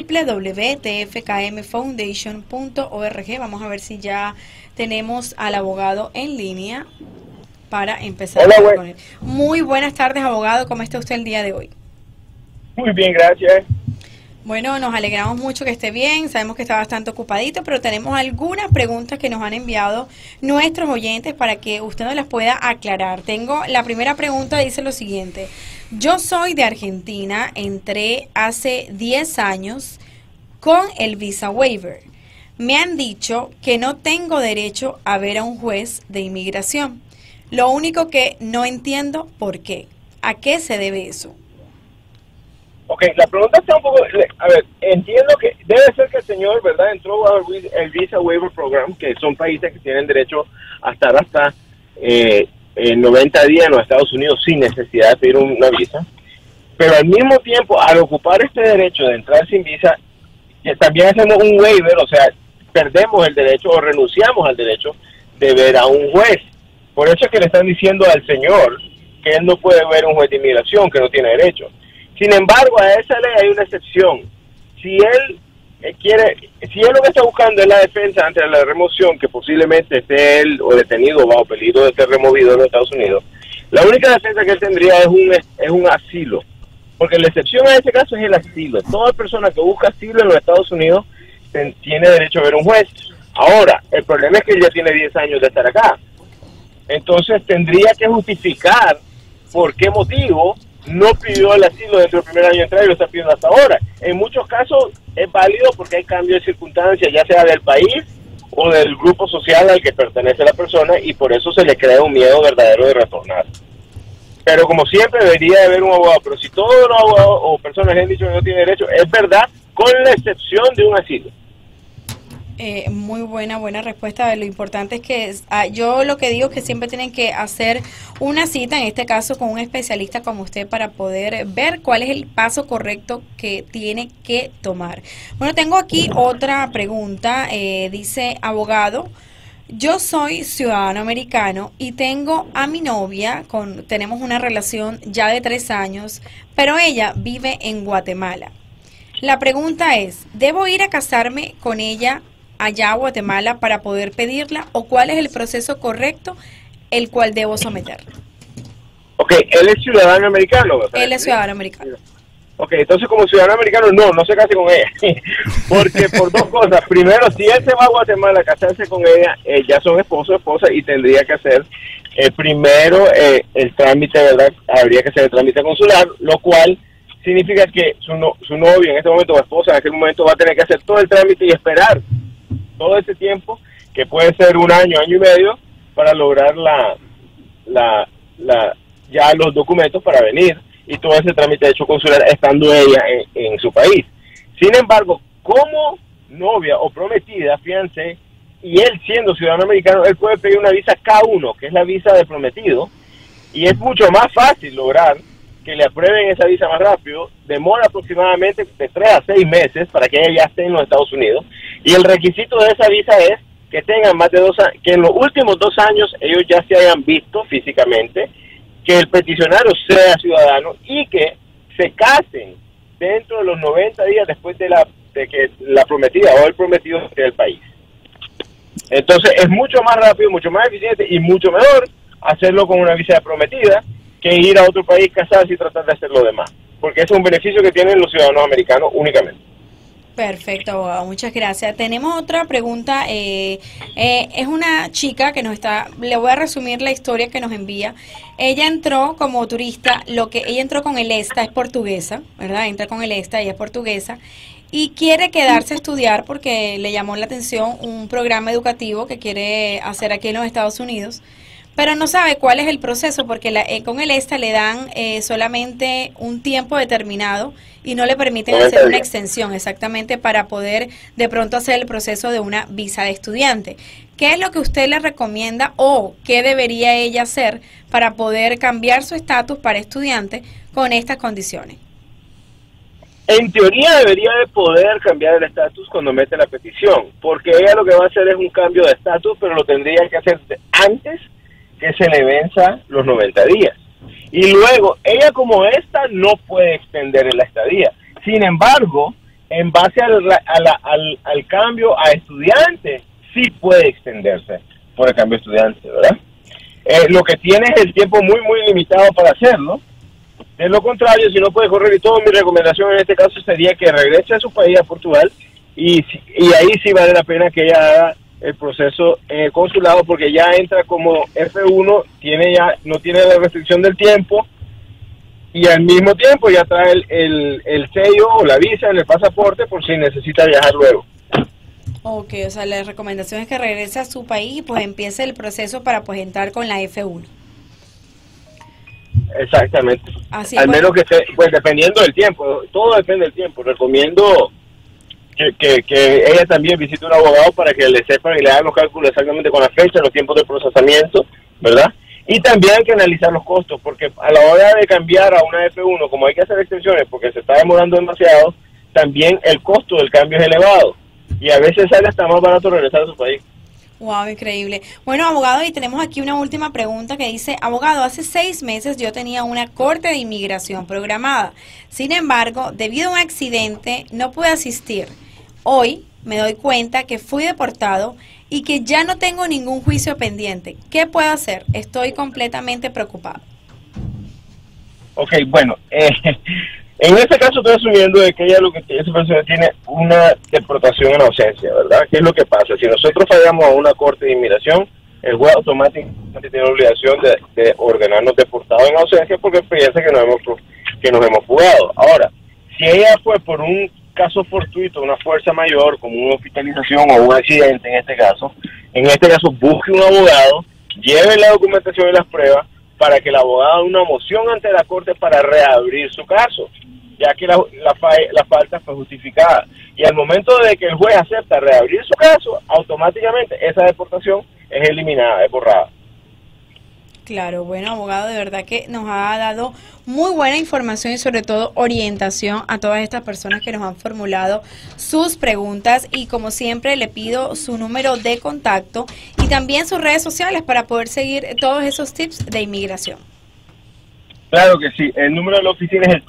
Speaker 2: www.tfkmfoundation.org. Vamos a ver si ya tenemos al abogado en línea para empezar.
Speaker 5: Hola,
Speaker 2: con él. Muy buenas tardes, abogado. ¿Cómo está usted el día de hoy?
Speaker 5: Muy bien, gracias.
Speaker 2: Bueno, nos alegramos mucho que esté bien, sabemos que está bastante ocupadito, pero tenemos algunas preguntas que nos han enviado nuestros oyentes para que usted nos las pueda aclarar. Tengo la primera pregunta, dice lo siguiente: yo soy de Argentina, entré hace 10 años con el visa waiver. Me han dicho que no tengo derecho a ver a un juez de inmigración. Lo único que no entiendo por qué. ¿A qué se debe eso?
Speaker 5: Ok, la pregunta está un poco... A ver, entiendo que debe ser que el señor, ¿verdad?, entró a el Visa Waiver Program, que son países que tienen derecho a estar hasta 90 días en los Estados Unidos sin necesidad de pedir una visa. Pero al mismo tiempo, al ocupar este derecho de entrar sin visa, también hacemos un waiver, o sea, perdemos el derecho o renunciamos al derecho de ver a un juez. Por eso es que le están diciendo al señor que él no puede ver a un juez de inmigración, que no tiene derecho. Sin embargo, a esa ley hay una excepción. Si él si él lo que está buscando es la defensa ante la remoción, que posiblemente esté él o detenido bajo peligro de ser removido de los Estados Unidos, la única defensa que él tendría es un asilo. Porque la excepción a ese caso es el asilo. Toda persona que busca asilo en los Estados Unidos tiene derecho a ver un juez. Ahora, el problema es que él ya tiene 10 años de estar acá. Entonces tendría que justificar por qué motivo no pidió el asilo dentro del primer año de entrada y lo está pidiendo hasta ahora. En muchos casos es válido porque hay cambio de circunstancias, ya sea del país o del grupo social al que pertenece la persona, y por eso se le crea un miedo verdadero de retornar. Pero como siempre debería de haber un abogado, pero si todos los abogados o personas le han dicho que no tiene derecho, es verdad, con la excepción de un asilo.
Speaker 2: Muy buena respuesta. Lo importante es que yo lo que digo es que siempre tienen que hacer una cita, en este caso con un especialista como usted, para poder ver cuál es el paso correcto que tiene que tomar. Bueno, tengo aquí otra pregunta. Dice, abogado, yo soy ciudadano americano y tengo a mi novia, tenemos una relación ya de 3 años, pero ella vive en Guatemala. La pregunta es, ¿debo ir a casarme con ella allá a Guatemala para poder pedirla, o cuál es el proceso correcto el cual debo someter?
Speaker 5: Ok, él es ciudadano americano, ¿verdad?
Speaker 2: Él es ciudadano americano.
Speaker 5: Ok, entonces como ciudadano americano no se case con ella. Porque por dos cosas. Primero, si él se va a Guatemala a casarse con ella, ya son esposo o esposa y tendría que hacer primero el trámite, ¿verdad? Habría que hacer el trámite consular, lo cual significa que su novio en este momento o esposa en aquel momento va a tener que hacer todo el trámite y esperar todo ese tiempo, que puede ser 1 año, año y medio, para lograr ya los documentos para venir y todo ese trámite de hecho consular estando ella en su país. Sin embargo, como novia o prometida, fiancé, y él siendo ciudadano americano, él puede pedir una visa K1, que es la visa de prometido, y es mucho más fácil lograr que le aprueben esa visa más rápido. Demora aproximadamente de 3 a 6 meses para que ella ya esté en los Estados Unidos, y el requisito de esa visa es que tengan más de 2 años, que en los últimos 2 años ellos ya se hayan visto físicamente, que el peticionario sea ciudadano y que se casen dentro de los 90 días después de que la prometida o el prometido esté del país. Entonces es mucho más rápido, mucho más eficiente y mucho mejor hacerlo con una visa de prometida que ir a otro país, casarse y tratar de hacer lo demás, porque ese es un beneficio que tienen los ciudadanos americanos únicamente.
Speaker 2: Perfecto, abogado, muchas gracias. Tenemos otra pregunta, es una chica que le voy a resumir la historia que nos envía. Ella entró como turista, ella entró con el ESTA, es portuguesa, ¿verdad? Entra con el ESTA, ella es portuguesa, y quiere quedarse a estudiar porque le llamó la atención un programa educativo que quiere hacer aquí en los Estados Unidos, pero no sabe cuál es el proceso porque con el ESTA le dan solamente un tiempo determinado y no le permiten hacer una extensión exactamente para poder de pronto hacer el proceso de una visa de estudiante. ¿Qué es lo que usted le recomienda o qué debería ella hacer para poder cambiar su estatus para estudiante con estas condiciones?
Speaker 5: En teoría debería de poder cambiar el estatus cuando mete la petición, porque ella lo que va a hacer es un cambio de estatus, pero lo tendría que hacer antes que se le venza los 90 días. Y luego, ella como esta no puede extender la estadía. Sin embargo, en base al cambio a estudiante, sí puede extenderse por el cambio a estudiante, ¿verdad? Lo que tiene es el tiempo muy, muy limitado para hacerlo. De lo contrario, si no puede correr, y toda mi recomendación en este caso sería que regrese a su país, a Portugal, y ahí sí vale la pena que ella haga el proceso en el consulado, porque ya entra como F1, no tiene la restricción del tiempo, y al mismo tiempo ya trae el sello o la visa en el pasaporte por si necesita viajar luego.
Speaker 2: Ok, o sea, la recomendación es que regrese a su país y pues empiece el proceso para pues entrar con la F1.
Speaker 5: Exactamente.
Speaker 2: Así
Speaker 5: al menos que esté, pues dependiendo del tiempo, todo depende del tiempo. Recomiendo que ella también visite un abogado para que le sepan y le hagan los cálculos exactamente con la fecha, los tiempos de procesamiento, ¿verdad? Y también hay que analizar los costos, porque a la hora de cambiar a una F1, como hay que hacer extensiones porque se está demorando demasiado, también el costo del cambio es elevado. Y a veces sale hasta más barato regresar a su país.
Speaker 2: Wow, increíble. Bueno, abogado, y tenemos aquí una última pregunta que dice, abogado, hace 6 meses yo tenía una corte de inmigración programada. Sin embargo, debido a un accidente, no pude asistir. Hoy me doy cuenta que fui deportado y que ya no tengo ningún juicio pendiente. ¿Qué puedo hacer? Estoy completamente preocupado.
Speaker 5: Ok, bueno, en este caso estoy asumiendo de que esa persona tiene una deportación en ausencia, ¿verdad? ¿Qué es lo que pasa? Si nosotros fallamos a una corte de inmigración, el juez automáticamente tiene la obligación de ordenarnos deportados en ausencia porque piensa que nos hemos fugado. Ahora, si ella fue por un caso fortuito, una fuerza mayor, como una hospitalización o un accidente en este caso, busque un abogado, lleve la documentación y las pruebas para que el abogado haga una moción ante la corte para reabrir su caso, ya que la falta fue justificada. Y al momento de que el juez acepta reabrir su caso, automáticamente esa deportación es eliminada, es borrada.
Speaker 2: Claro, bueno, abogado, de verdad que nos ha dado muy buena información y sobre todo orientación a todas estas personas que nos han formulado sus preguntas, y como siempre le pido su número de contacto y también sus redes sociales para poder seguir todos esos tips de inmigración.
Speaker 5: Claro que sí, el número de la oficina es el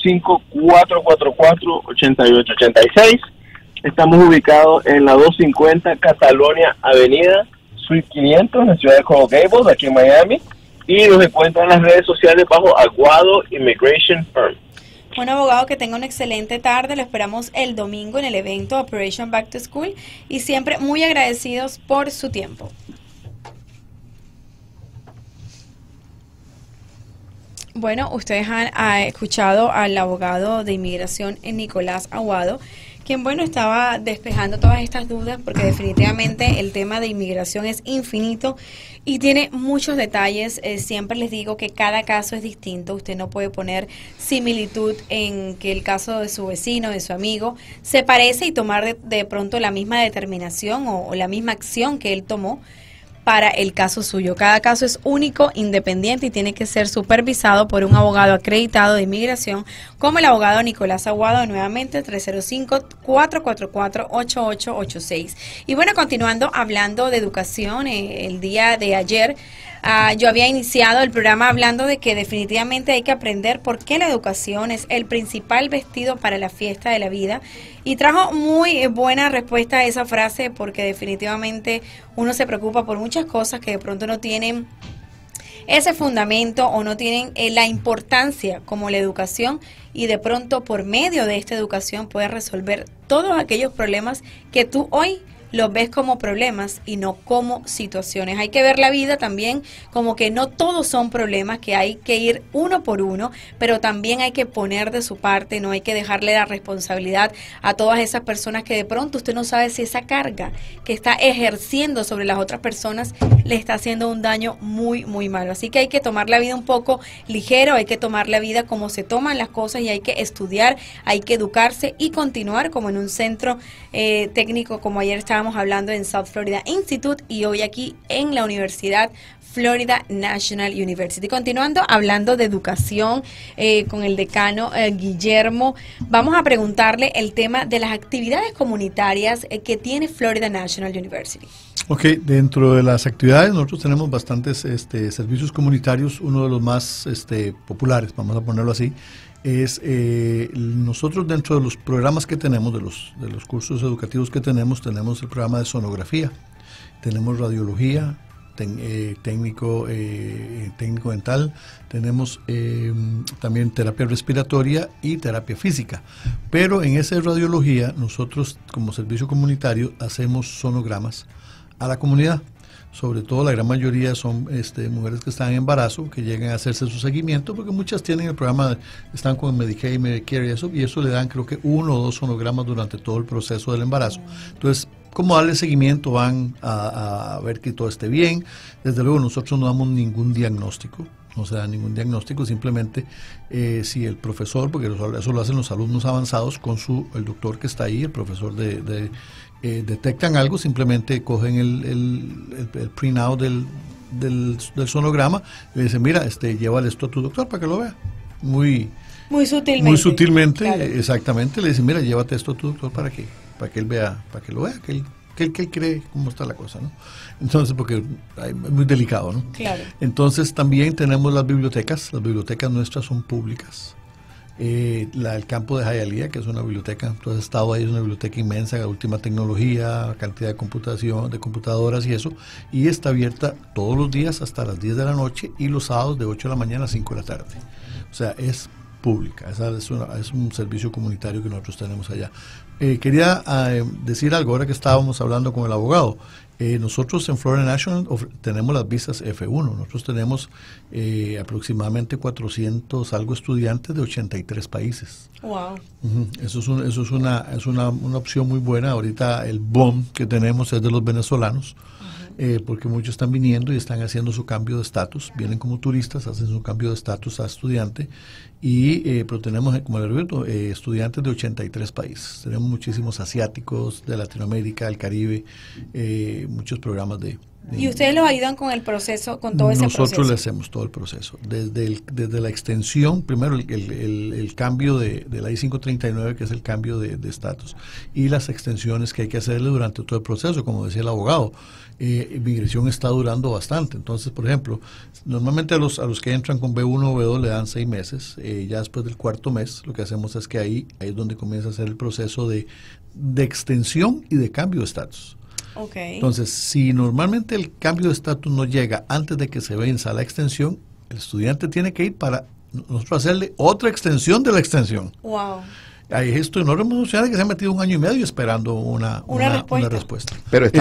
Speaker 5: 305-444-8886. Estamos ubicados en la 250 Catalonia Avenida, Suite 500, en la ciudad de Coral Gables, aquí en Miami, y nos encuentran en las redes sociales bajo Aguado Immigration Firm.
Speaker 2: Bueno, abogado, que tenga una excelente tarde, lo esperamos el domingo en el evento Operation Back to School y siempre muy agradecidos por su tiempo. Bueno, ustedes han escuchado al abogado de inmigración Nicolás Aguado, quien, bueno, estaba despejando todas estas dudas porque definitivamente el tema de inmigración es infinito y tiene muchos detalles. Siempre les digo que cada caso es distinto. Usted no puede poner similitud en que el caso de su vecino, de su amigo, se parece y tomar de pronto la misma determinación o la misma acción que él tomó para el caso suyo. Cada caso es único, independiente y tiene que ser supervisado por un abogado acreditado de inmigración como el abogado Nicolás Aguado, nuevamente 305-444-8886. Y bueno, continuando hablando de educación, el día de ayer yo había iniciado el programa hablando de que definitivamente hay que aprender por qué la educación es el principal vestido para la fiesta de la vida. Y trajo muy buena respuesta a esa frase, porque definitivamente uno se preocupa por muchas cosas que de pronto no tienen ese fundamento o no tienen la importancia como la educación, y de pronto por medio de esta educación puedes resolver todos aquellos problemas que tú hoy los ves como problemas y no como situaciones. Hay que ver la vida también como que no todos son problemas, que hay que ir uno por uno, pero también hay que poner de su parte, no hay que dejarle la responsabilidad a todas esas personas que de pronto usted no sabe si esa carga que está ejerciendo sobre las otras personas le está haciendo un daño muy, muy malo. Así que hay que tomar la vida un poco ligero, hay que tomar la vida como se toman las cosas y hay que estudiar, hay que educarse y continuar como en un centro técnico, como ayer estábamos hablando en South Florida Institute y hoy aquí en la Universidad Florida National University. Continuando hablando de educación con el decano Guillermo, vamos a preguntarle el tema de las actividades comunitarias que tiene Florida National University.
Speaker 3: Ok, dentro de las actividades nosotros tenemos bastantes servicios comunitarios. Uno de los más populares, vamos a ponerlo así, es nosotros dentro de los programas que tenemos, de los cursos educativos que tenemos el programa de sonografía, tenemos radiología, técnico dental, tenemos también terapia respiratoria y terapia física. Pero en esa radiología nosotros como servicio comunitario hacemos sonogramas a la comunidad. Sobre todo la gran mayoría son mujeres que están en embarazo, que llegan a hacerse su seguimiento, porque muchas tienen el programa, están con Medicaid, Medicare y eso le dan creo que 1 o 2 sonogramas durante todo el proceso del embarazo. Entonces, como darle seguimiento, van a ver que todo esté bien. Desde luego nosotros no damos ningún diagnóstico, no se da ningún diagnóstico, simplemente si el profesor, porque eso lo hacen los alumnos avanzados con el doctor que está ahí, el profesor detectan algo, simplemente cogen el printout del sonograma y le dicen, mira, llévale esto a tu doctor para que lo vea. Muy sutilmente, claro. Exactamente, le dicen, mira, llévate esto a tu doctor para que él vea, para que lo vea, que él cree cómo está la cosa, ¿no? Entonces, porque es muy delicado, ¿no? Claro. Entonces también tenemos las bibliotecas nuestras son públicas. El campo de Hialeah, que es una biblioteca, tú has estado ahí, es una biblioteca inmensa, de última tecnología, cantidad de computadoras y eso, y está abierta todos los días hasta las 10 de la noche y los sábados de 8 de la mañana a 5 de la tarde. O sea, es pública, es un servicio comunitario que nosotros tenemos allá. Quería decir algo, ahora que estábamos hablando con el abogado. Nosotros en Florida National tenemos las visas F1. Nosotros tenemos aproximadamente 400 algo estudiantes de 83 países. Wow. Eso es una opción muy buena. Ahorita el boom que tenemos es de los venezolanos. Porque muchos están viniendo y están haciendo su cambio de estatus, vienen como turistas, hacen su cambio de estatus a estudiante, pero tenemos, como les repito, estudiantes de 83 países. Tenemos muchísimos asiáticos, de Latinoamérica, del Caribe, muchos programas
Speaker 2: ¿Y ustedes los ayudan con el proceso, con todo ese proceso?
Speaker 3: Nosotros le hacemos todo el proceso. Desde la extensión, primero el cambio de la I-539, que es el cambio de estatus, y las extensiones que hay que hacerle durante todo el proceso, como decía el abogado. Migración está durando bastante. Entonces, por ejemplo, normalmente a los que entran con B1 o B2 le dan 6 meses. Ya después del 4º mes, lo que hacemos es que ahí es donde comienza a hacer el proceso de extensión y de cambio de estatus. Okay. Entonces, si normalmente el cambio de estatus no llega antes de que se venza la extensión, el estudiante tiene que ir para nosotros hacerle otra extensión de la extensión. Wow. Hay esto enorme emocionante que se ha metido 1 año y medio esperando una respuesta.
Speaker 1: Pero está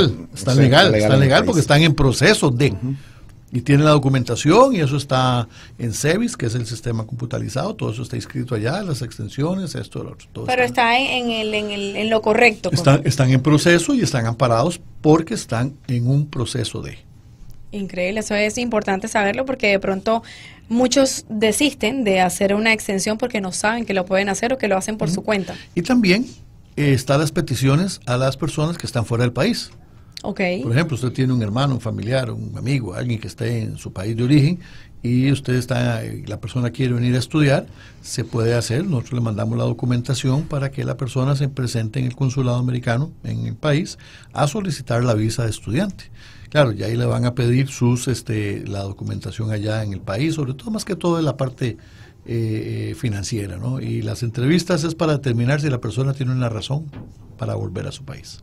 Speaker 3: legal porque están en proceso de... Y tienen la documentación y eso está en SEVIS, que es el sistema computarizado, todo eso está inscrito allá, las extensiones, esto, lo otro. Todo
Speaker 2: pero está en lo correcto.
Speaker 3: Están en proceso y están amparados porque están en un proceso de...
Speaker 2: Increíble, eso es importante saberlo porque de pronto muchos desisten de hacer una extensión porque no saben que lo pueden hacer o que lo hacen por su cuenta.
Speaker 3: Y también están las peticiones a las personas que están fuera del país. Okay. Por ejemplo, usted tiene un hermano, un familiar, un amigo, alguien que esté en su país de origen y la persona quiere venir a estudiar, se puede hacer. Nosotros le mandamos la documentación para que la persona se presente en el consulado americano en el país a solicitar la visa de estudiante. Claro, y ahí le van a pedir la documentación allá en el país, sobre todo, más que todo en la parte financiera, ¿no? Y las entrevistas es para determinar si la persona tiene una razón para volver a su país.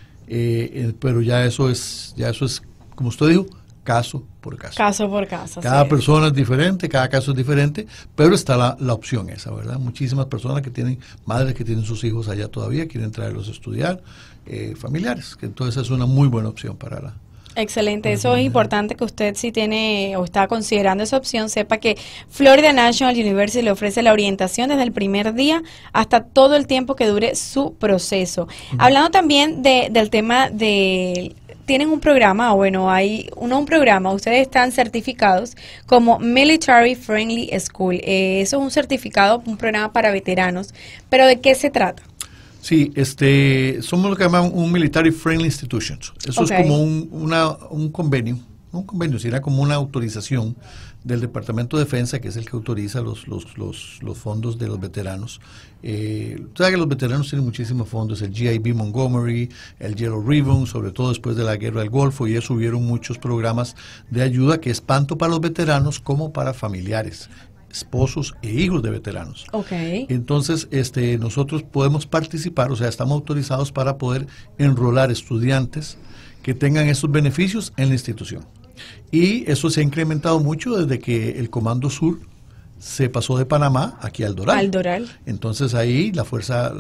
Speaker 3: Pero ya eso es, como usted dijo, caso por caso.
Speaker 2: Caso por caso.
Speaker 3: Cada persona es diferente, cada caso es diferente, pero está la opción esa, ¿verdad? Muchísimas personas que tienen, madres que tienen sus hijos allá todavía, quieren traerlos a estudiar, familiares, que entonces es una muy buena opción para la...
Speaker 2: Excelente, eso es importante que usted, si tiene o está considerando esa opción, sepa que Florida National University le ofrece la orientación desde el primer día hasta todo el tiempo que dure su proceso. Hablando también del tema de... Tienen un programa, un programa, ustedes están certificados como Military Friendly School. Eso es un certificado, un programa para veteranos. ¿Pero de qué se trata?
Speaker 3: Sí, somos lo que llaman un Military Friendly Institution. Eso es como un convenio. Un convenio sería como una autorización del Departamento de Defensa, que es el que autoriza los fondos de los veteranos. Sabe que los veteranos tienen muchísimos fondos, el GIB Montgomery, el Yellow Ribbon, sobre todo después de la Guerra del Golfo, y eso hubieron muchos programas de ayuda que es tanto para los veteranos como para familiares, esposos e hijos de veteranos. Entonces, nosotros podemos participar, o sea, estamos autorizados para poder enrolar estudiantes que tengan esos beneficios en la institución. Y eso se ha incrementado mucho desde que el Comando Sur se pasó de Panamá aquí al Doral. Entonces ahí la fuerza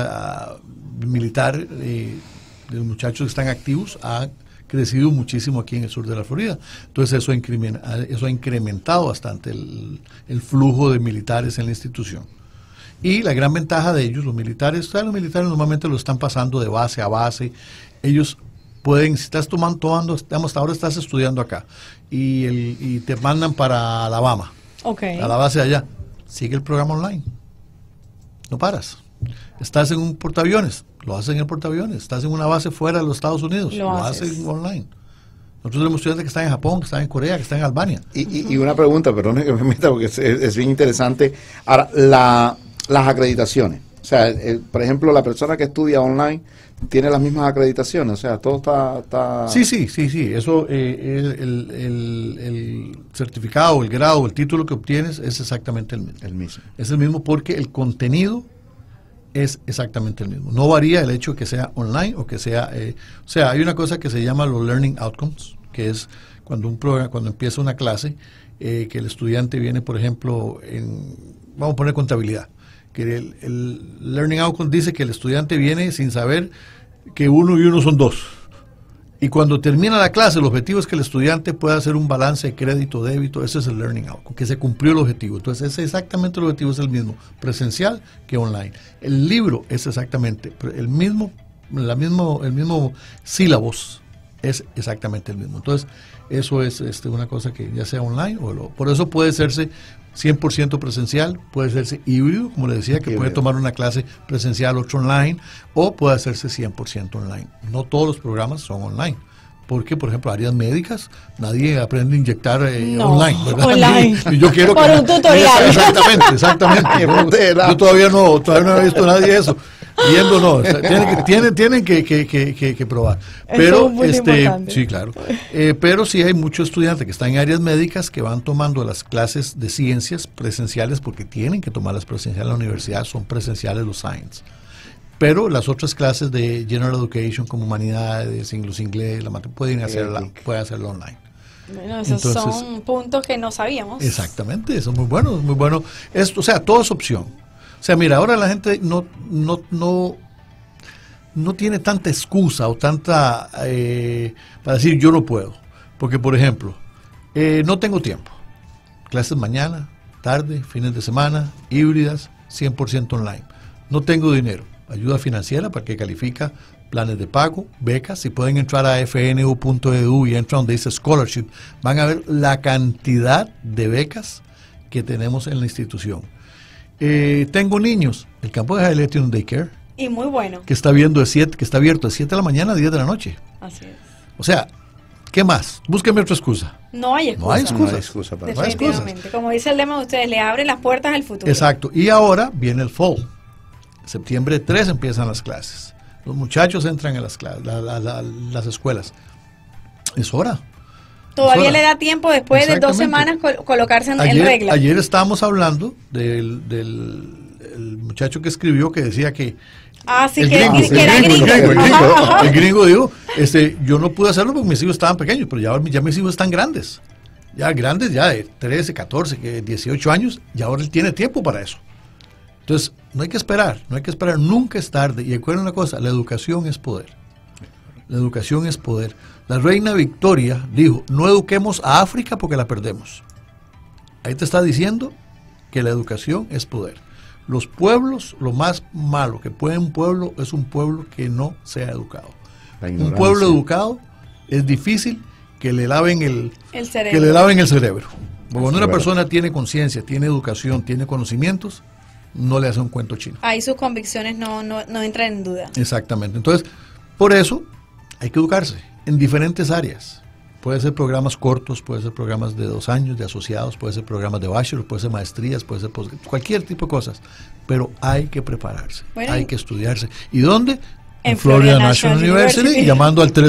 Speaker 3: militar de los muchachos que están activos ha crecido muchísimo aquí en el sur de la Florida. Entonces eso ha incrementado bastante el flujo de militares en la institución. Y la gran ventaja de ellos, los militares normalmente lo están pasando de base a base. Ellos pueden, si estás ahora estás estudiando acá y te mandan para Alabama, a la base de allá, sigue el programa online, no paras. Estás en un portaaviones, lo haces en el portaaviones. Estás en una base fuera de los Estados Unidos, lo haces online. Nosotros tenemos estudiantes que están en Japón, que están en Corea, que están en Albania.
Speaker 1: Y una pregunta, perdón que me meta porque es bien interesante. Ahora, las acreditaciones. O sea, por ejemplo, la persona que estudia online tiene las mismas acreditaciones, o sea, todo está...
Speaker 3: Sí, eso, el certificado, el grado, el título que obtienes es exactamente el mismo. Es el mismo porque el contenido es exactamente el mismo. No varía el hecho de que sea online o que sea... o sea, hay una cosa que se llama los Learning Outcomes, que es cuando empieza una clase, que el estudiante viene, por ejemplo, vamos a poner contabilidad, que el Learning Outcome dice que el estudiante viene sin saber que 1 y 1 son 2. Y cuando termina la clase, el objetivo es que el estudiante pueda hacer un balance de crédito, débito. Ese es el Learning Outcome, que se cumplió el objetivo. Entonces, exactamente el objetivo es el mismo, presencial que online. El libro es exactamente el mismo sílabos, es exactamente el mismo. Entonces, eso es una cosa que ya sea online por eso puede hacerse 100% presencial, puede hacerse híbrido, como le decía, que puede tomar una clase presencial, otra online, o puede hacerse 100% online. No todos los programas son online, porque, por ejemplo, áreas médicas, nadie aprende a inyectar online, ¿verdad?
Speaker 2: Online.
Speaker 3: Y yo quiero
Speaker 2: por un tutorial.
Speaker 3: Exactamente. Yo todavía no he visto a nadie eso. Viendo no, tienen que probar. Pero sí, claro. Pero sí hay muchos estudiantes que están en áreas médicas que van tomando las clases de ciencias presenciales porque tienen que tomarlas presenciales en la universidad, son presenciales los science. Pero las otras clases de General Education como humanidades, inglés, pueden hacerlo online.
Speaker 2: Bueno, esos son puntos que no sabíamos.
Speaker 3: Exactamente, eso es muy bueno, muy bueno. O sea, todo es opción. O sea, mira, ahora la gente no tiene tanta excusa o tanta para decir yo no puedo. Porque, por ejemplo, no tengo tiempo. Clases mañana, tarde, fines de semana, híbridas, 100% online. No tengo dinero. Ayuda financiera para que califica, planes de pago, becas. Si pueden entrar a fnu.edu y entran donde dice scholarship, van a ver la cantidad de becas que tenemos en la institución. Tengo niños. El campo de Hialeah tiene un daycare.
Speaker 2: Y muy bueno.
Speaker 3: Que está abierto de 7 de la mañana a 10 de la noche.
Speaker 2: Así es.
Speaker 3: O sea, ¿Qué más? Búsqueme otra excusa.
Speaker 2: No hay excusa.
Speaker 3: No hay excusa.
Speaker 1: No hay excusa para
Speaker 3: No hay excusas.
Speaker 2: Definitivamente. Como dice el lema de ustedes, le abren las puertas al futuro.
Speaker 3: Exacto. Y ahora viene el fall. Septiembre 3 empiezan las clases. Los muchachos entran a las las escuelas. Es hora.
Speaker 2: Todavía
Speaker 3: Es hora.
Speaker 2: le da tiempo después de 2 semanas colocarse en regla.
Speaker 3: Ayer estábamos hablando del el muchacho que escribió que decía que
Speaker 2: Sí,
Speaker 3: el
Speaker 2: que era
Speaker 3: gringo,
Speaker 2: gringo. Ajá.
Speaker 3: el gringo dijo, yo no pude hacerlo porque mis hijos estaban pequeños, pero ya mis hijos están grandes. Ya grandes, ya de 13, 14, 18 años, y ahora él tiene tiempo para eso. Entonces, no hay que esperar, nunca es tarde. Y recuerden una cosa, la educación es poder. La educación es poder. La reina Victoria dijo, no eduquemos a África porque la perdemos. Ahí te está diciendo que la educación es poder. Los pueblos, lo más malo que puede un pueblo es un pueblo que no sea educado. Un pueblo educado es difícil que le laven el
Speaker 2: cerebro.
Speaker 3: Que le laven el cerebro. Porque cuando una persona tiene conciencia, tiene educación, tiene conocimientos, no le hace un cuento chino.
Speaker 2: Ahí sus convicciones no entran en duda.
Speaker 3: Exactamente. Entonces, por eso hay que educarse en diferentes áreas. Puede ser programas cortos, puede ser programas de 2 años, de asociados, puede ser programas de bachelor, puede ser maestrías, puede ser cualquier tipo de cosas. Pero hay que prepararse, hay que estudiarse. ¿Y dónde? En Florida National University, y llamando al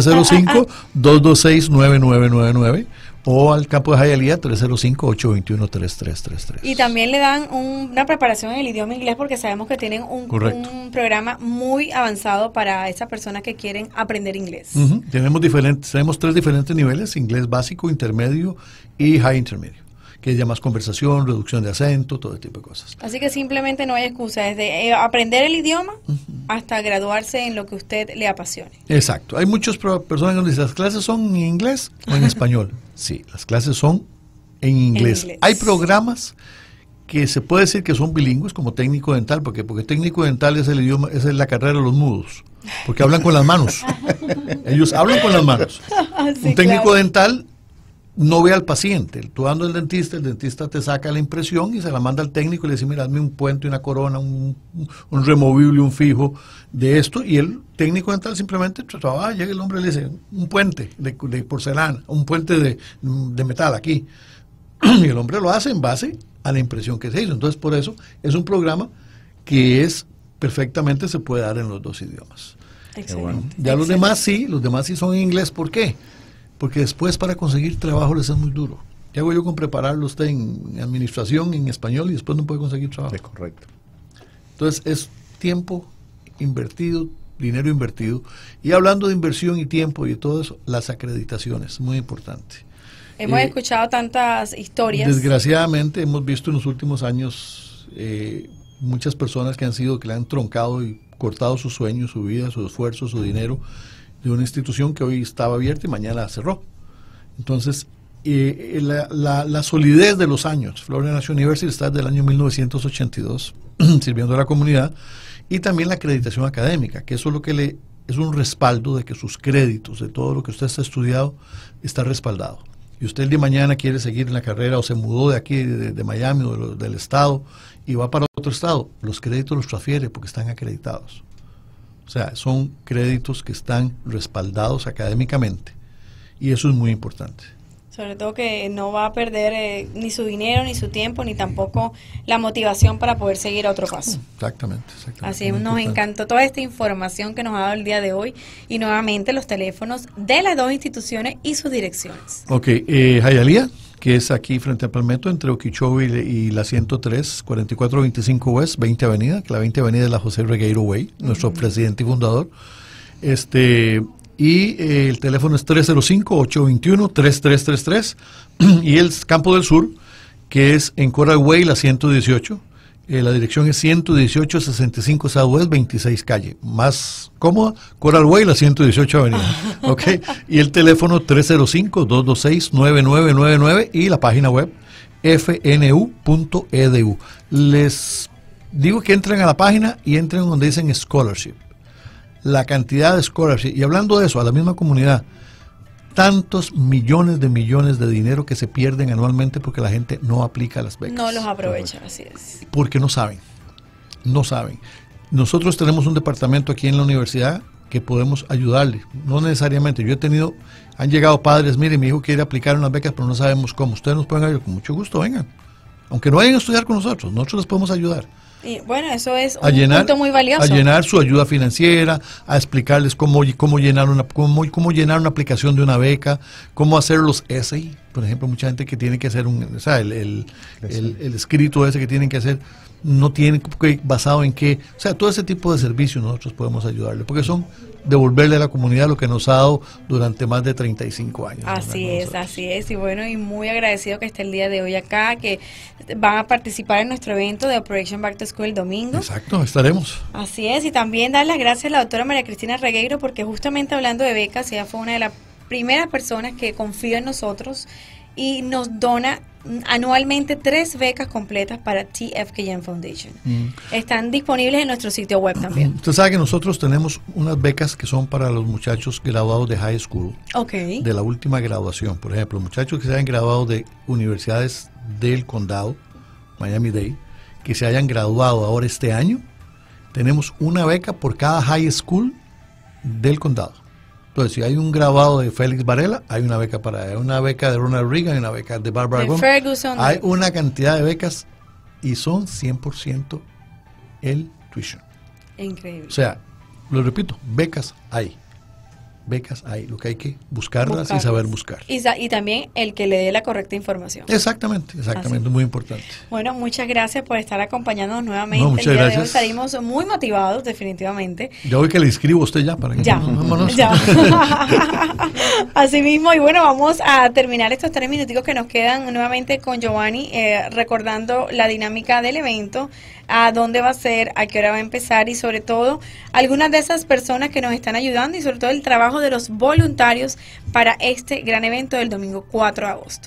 Speaker 3: 305-226-9999 o al campo de Hialeah 305-821-3333.
Speaker 2: Y también le dan una preparación en el idioma inglés porque sabemos que tienen un programa muy avanzado para esas personas que quieren aprender inglés.
Speaker 3: Tenemos 3 diferentes niveles: inglés básico, intermedio y high intermedio, que es ya más conversación, reducción de acento, todo tipo de cosas.
Speaker 2: Así que simplemente no hay excusa, desde aprender el idioma hasta graduarse en lo que usted le apasione.
Speaker 3: Exacto. Hay muchas personas que dicen, ¿las clases son en inglés o en español? Sí, las clases son en inglés. Hay programas que se puede decir que son bilingües, como técnico dental, porque técnico dental es el idioma, es la carrera de los mudos, porque hablan con las manos. Ellos hablan con las manos.
Speaker 2: Sí,
Speaker 3: un técnico dental no ve al paciente. Tú dando el dentista te saca la impresión y se la manda al técnico y le dice, mira, hazme un puente, una corona, un removible, un fijo de esto, y el técnico dental simplemente trabaja, llega el hombre y le dice, un puente de porcelana, un puente de metal aquí, y el hombre lo hace en base a la impresión que se hizo. Entonces, por eso es un programa que perfectamente se puede dar en los 2 idiomas.
Speaker 2: Excelente.
Speaker 3: Ya los demás sí son en inglés. ¿Por qué? Porque después para conseguir trabajo les es muy duro. ¿Qué hago yo con prepararlo usted en administración, en español, y después no puede conseguir trabajo?
Speaker 1: Es correcto.
Speaker 3: Entonces es tiempo invertido, dinero invertido. Y hablando de inversión y tiempo y todo eso, las acreditaciones, muy importante.
Speaker 2: Hemos escuchado tantas historias.
Speaker 3: Desgraciadamente hemos visto en los últimos años muchas personas que le han troncado y cortado sus sueños, su vida, su esfuerzo, su dinero, de una institución que hoy estaba abierta y mañana cerró. Entonces, la solidez de los años. Florida National University está desde el año 1982 sirviendo a la comunidad, y también la acreditación académica, que eso es lo que es un respaldo de que sus créditos, de todo lo que usted está estudiado, está respaldado. Y usted el día de mañana quiere seguir en la carrera o se mudó de aquí, de Miami o del estado, y va para otro estado, los créditos los transfiere porque están acreditados. O sea, son créditos que están respaldados académicamente, y eso es muy importante.
Speaker 2: Sobre todo que no va a perder ni su dinero, ni su tiempo, ni tampoco la motivación para poder seguir a otro paso.
Speaker 3: Exactamente.
Speaker 2: Así es, nos encantó toda esta información que nos ha dado el día de hoy, y nuevamente los teléfonos de las 2 instituciones y sus direcciones.
Speaker 3: Ok, Hialeah, que es aquí frente al Palmetto, entre Okeechobee y la 103, 4425 West, 20 Avenida, que la 20 Avenida es la José Regueiro Way, nuestro presidente y fundador. Y el teléfono es 305-821-3333, y el Campo del Sur, que es en Coral Way, la 118. La dirección es 118-65 Southwest 26 Calle. Más cómoda, Coral Way, la 118 Avenida. Okay. Y el teléfono 305-226-9999 y la página web fnu.edu. Les digo que entren a la página y entren donde dicen Scholarship. La cantidad de scholarship, y hablando de eso, a la misma comunidad, tantos millones de dinero que se pierden anualmente porque la gente no aplica las becas.
Speaker 2: No los aprovecha, así es.
Speaker 3: Porque no saben. Nosotros tenemos un departamento aquí en la universidad que podemos ayudarle. No necesariamente, han llegado padres, mire, mi hijo quiere aplicar unas becas, pero no sabemos cómo. Ustedes nos pueden ayudar, con mucho gusto, vengan. Aunque no vayan a estudiar con nosotros les podemos ayudar.
Speaker 2: Y bueno, eso es un punto muy valioso.
Speaker 3: A llenar su ayuda financiera, a explicarles cómo llenar una aplicación de una beca, cómo hacer los essays. Por ejemplo, mucha gente que tiene que hacer el escrito ese que tienen que hacer, no tienen basado en qué. O sea, todo ese tipo de servicios nosotros podemos ayudarle, porque son devolverle a la comunidad lo que nos ha dado durante más de 35 años.
Speaker 2: Así es. Y bueno, y muy agradecido que esté el día de hoy acá, que van a participar en nuestro evento de Operation Back to School el domingo.
Speaker 3: Exacto, estaremos.
Speaker 2: Así es, y también dar las gracias a la doctora María Cristina Regueiro, porque justamente hablando de becas, ella fue una de las primeras personas que confió en nosotros y nos dona anualmente 3 becas completas para TFKM Foundation. Están disponibles en nuestro sitio web también.
Speaker 3: Usted sabe que nosotros tenemos unas becas que son para los muchachos graduados de high school, de la última graduación. Por ejemplo, muchachos que se hayan graduado de universidades del condado, Miami-Dade, que se hayan graduado ahora este año, tenemos una beca por cada high school del condado. Entonces, si hay un graduado de Félix Varela, hay una beca una beca de Ronald Reagan, hay una beca de Barbara Gómez.
Speaker 2: Ferguson.
Speaker 3: Hay una cantidad de becas y son 100% el tuition.
Speaker 2: Increíble.
Speaker 3: O sea, lo repito, becas hay. Lo que hay que buscarlas y saber buscar.
Speaker 2: Y también el que le dé la correcta información.
Speaker 3: Exactamente, muy importante.
Speaker 2: Bueno, muchas gracias por estar acompañándonos nuevamente.
Speaker 3: Muchas
Speaker 2: el día
Speaker 3: gracias.
Speaker 2: de hoy salimos muy motivados, definitivamente.
Speaker 3: Ya voy que le escribo a usted para que vámonos.
Speaker 2: Ya. Así mismo, y bueno, vamos a terminar estos 3 minuticos que nos quedan nuevamente con Giovanni, recordando la dinámica del evento, a dónde va a ser, a qué hora va a empezar y sobre todo algunas de esas personas que nos están ayudando y sobre todo el trabajo de los voluntarios para este gran evento del domingo 4 de agosto.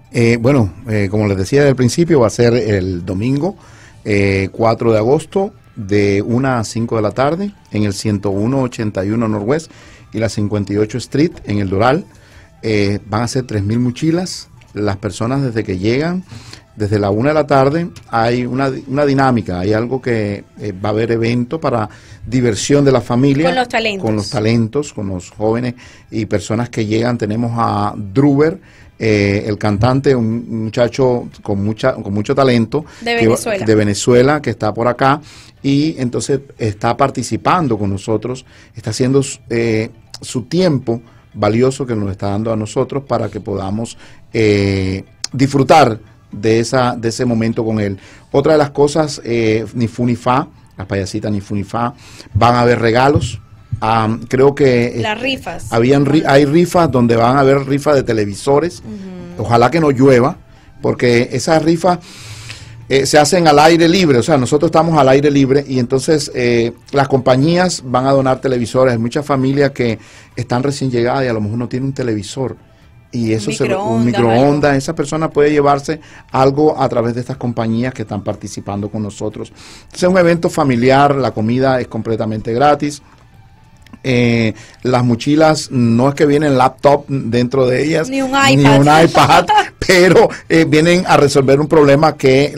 Speaker 1: Como les decía al principio, va a ser el domingo 4 de agosto de 1 a 5 de la tarde en el 10181 Northwest y la 58 Street en el Doral. Van a ser 3,000 mochilas. Las personas desde que llegan, desde la 1 de la tarde, hay una dinámica, hay algo que va a haber evento para diversión de la familia.
Speaker 2: Con los talentos.
Speaker 1: Con los jóvenes y personas que llegan. Tenemos a Druber, el cantante, un muchacho con mucho talento. De Venezuela, que está por acá. Y entonces está participando con nosotros, está haciendo su tiempo valioso que nos está dando a nosotros para que podamos disfrutar de ese momento con él. Otra de las cosas, ni fu ni fa, las payasitas ni fu ni fa, van a haber regalos. Creo que
Speaker 2: las rifas.
Speaker 1: Hay rifas donde van a haber rifas de televisores. Ojalá que no llueva, porque esas rifas se hacen al aire libre. O sea, nosotros estamos al aire libre y entonces las compañías van a donar televisores. Hay muchas familias que están recién llegadas y a lo mejor no tienen un televisor. Y eso un microondas, esa persona puede llevarse algo a través de estas compañías que están participando con nosotros. Es un evento familiar, la comida es completamente gratis. Las mochilas no es que vienen laptop dentro de ellas,
Speaker 2: ni un iPad,
Speaker 1: pero vienen a resolver un problema que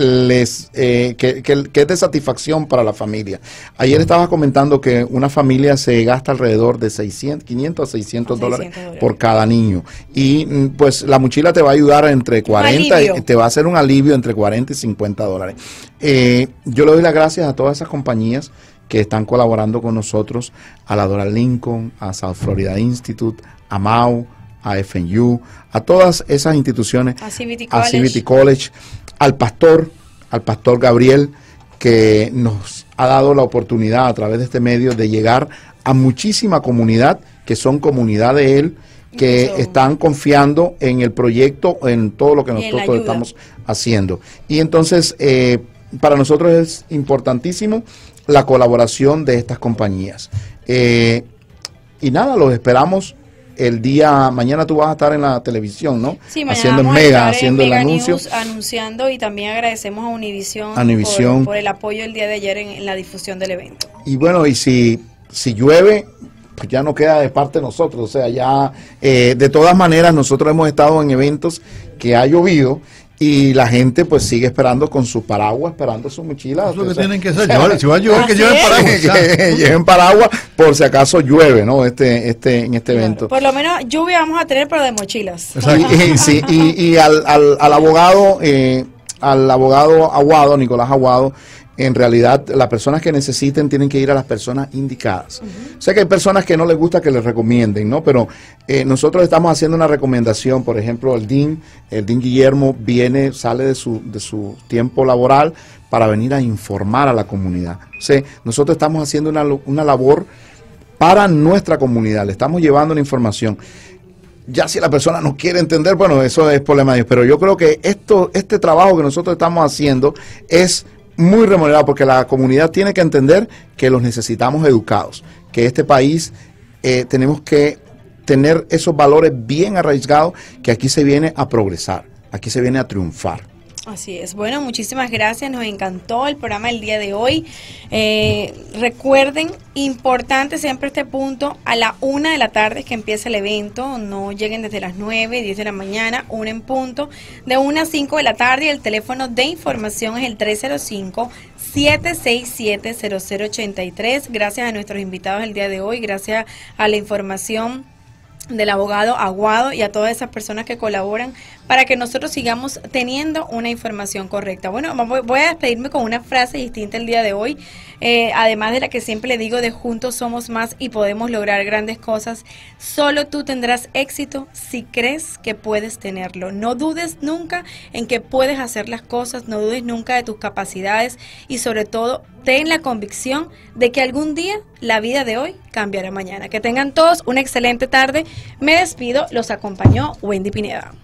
Speaker 1: es de satisfacción para la familia. Ayer estaba comentando que una familia se gasta alrededor de 500 a 600 dólares por cada niño, y pues la mochila te va a ayudar entre 40 te va a hacer un alivio entre 40 y 50 dólares. Yo le doy las gracias a todas esas compañías que están colaborando con nosotros, a la Doral Lincoln, a South Florida Institute, a MAU, a FNU, a todas esas instituciones, a CBT College, al pastor Gabriel, que nos ha dado la oportunidad a través de este medio de llegar a muchísima comunidad, que son comunidad de él, que están confiando en el proyecto, en todo lo que nosotros estamos haciendo. Y entonces, para nosotros es importantísimo la colaboración de estas compañías. Y nada, los esperamos el día, mañana tú vas a estar en la televisión, ¿no?
Speaker 2: Sí, mañana
Speaker 1: haciendo
Speaker 2: vamos
Speaker 1: Mega,
Speaker 2: a estar
Speaker 1: haciendo
Speaker 2: en Mega
Speaker 1: el anuncio.
Speaker 2: News, anunciando, y también agradecemos a Univision por el apoyo el día de ayer en la difusión del evento.
Speaker 1: Y bueno, y si llueve, pues ya no queda de parte de nosotros, o sea, ya de todas maneras nosotros hemos estado en eventos que ha llovido y la gente pues sigue esperando con su paraguas, esperando su mochila.
Speaker 3: Es lo que tienen que hacer. Si va a llover, que lleven paraguas.
Speaker 1: Que lleven paraguas por si acaso llueve, ¿no? En este evento.
Speaker 2: Por lo menos lluvia vamos a tener, pero de mochilas.
Speaker 1: Y al abogado, Aguado, Nicolás Aguado, en realidad las personas que necesiten tienen que ir a las personas indicadas. Sé que hay personas que no les gusta que les recomienden, ¿no? Pero nosotros estamos haciendo una recomendación. Por ejemplo, el DIN Guillermo sale de su tiempo laboral para venir a informar a la comunidad. O sea, nosotros estamos haciendo una labor para nuestra comunidad, le estamos llevando la información. Ya si la persona no quiere entender, bueno, eso es problema de ellos. Pero yo creo que este trabajo que nosotros estamos haciendo es muy remunerado, porque la comunidad tiene que entender que los necesitamos educados, que este país tenemos que tener esos valores bien arraigados, que aquí se viene a progresar, aquí se viene a triunfar.
Speaker 2: Así es. Bueno, muchísimas gracias. Nos encantó el programa del día de hoy. Recuerden, importante siempre este punto, a la 1 de la tarde que empieza el evento. No lleguen desde las 9, 10 de la mañana, 1 en punto. De 1 a 5 de la tarde, y el teléfono de información es el 305-767-0083. Gracias a nuestros invitados el día de hoy, gracias a la información del abogado Aguado y a todas esas personas que colaboran para que nosotros sigamos teniendo una información correcta. Bueno, voy a despedirme con una frase distinta el día de hoy, además de la que siempre le digo de juntos somos más y podemos lograr grandes cosas. Solo tú tendrás éxito si crees que puedes tenerlo. No dudes nunca en que puedes hacer las cosas, no dudes nunca de tus capacidades y sobre todo ten la convicción de que algún día la vida de hoy cambiará mañana. Que tengan todos una excelente tarde. Me despido, los acompañó Wendy Pineda.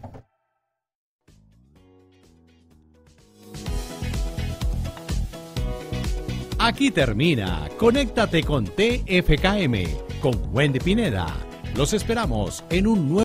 Speaker 6: Aquí termina Conéctate con TFKM con Wendy Pineda. Los esperamos en un nuevo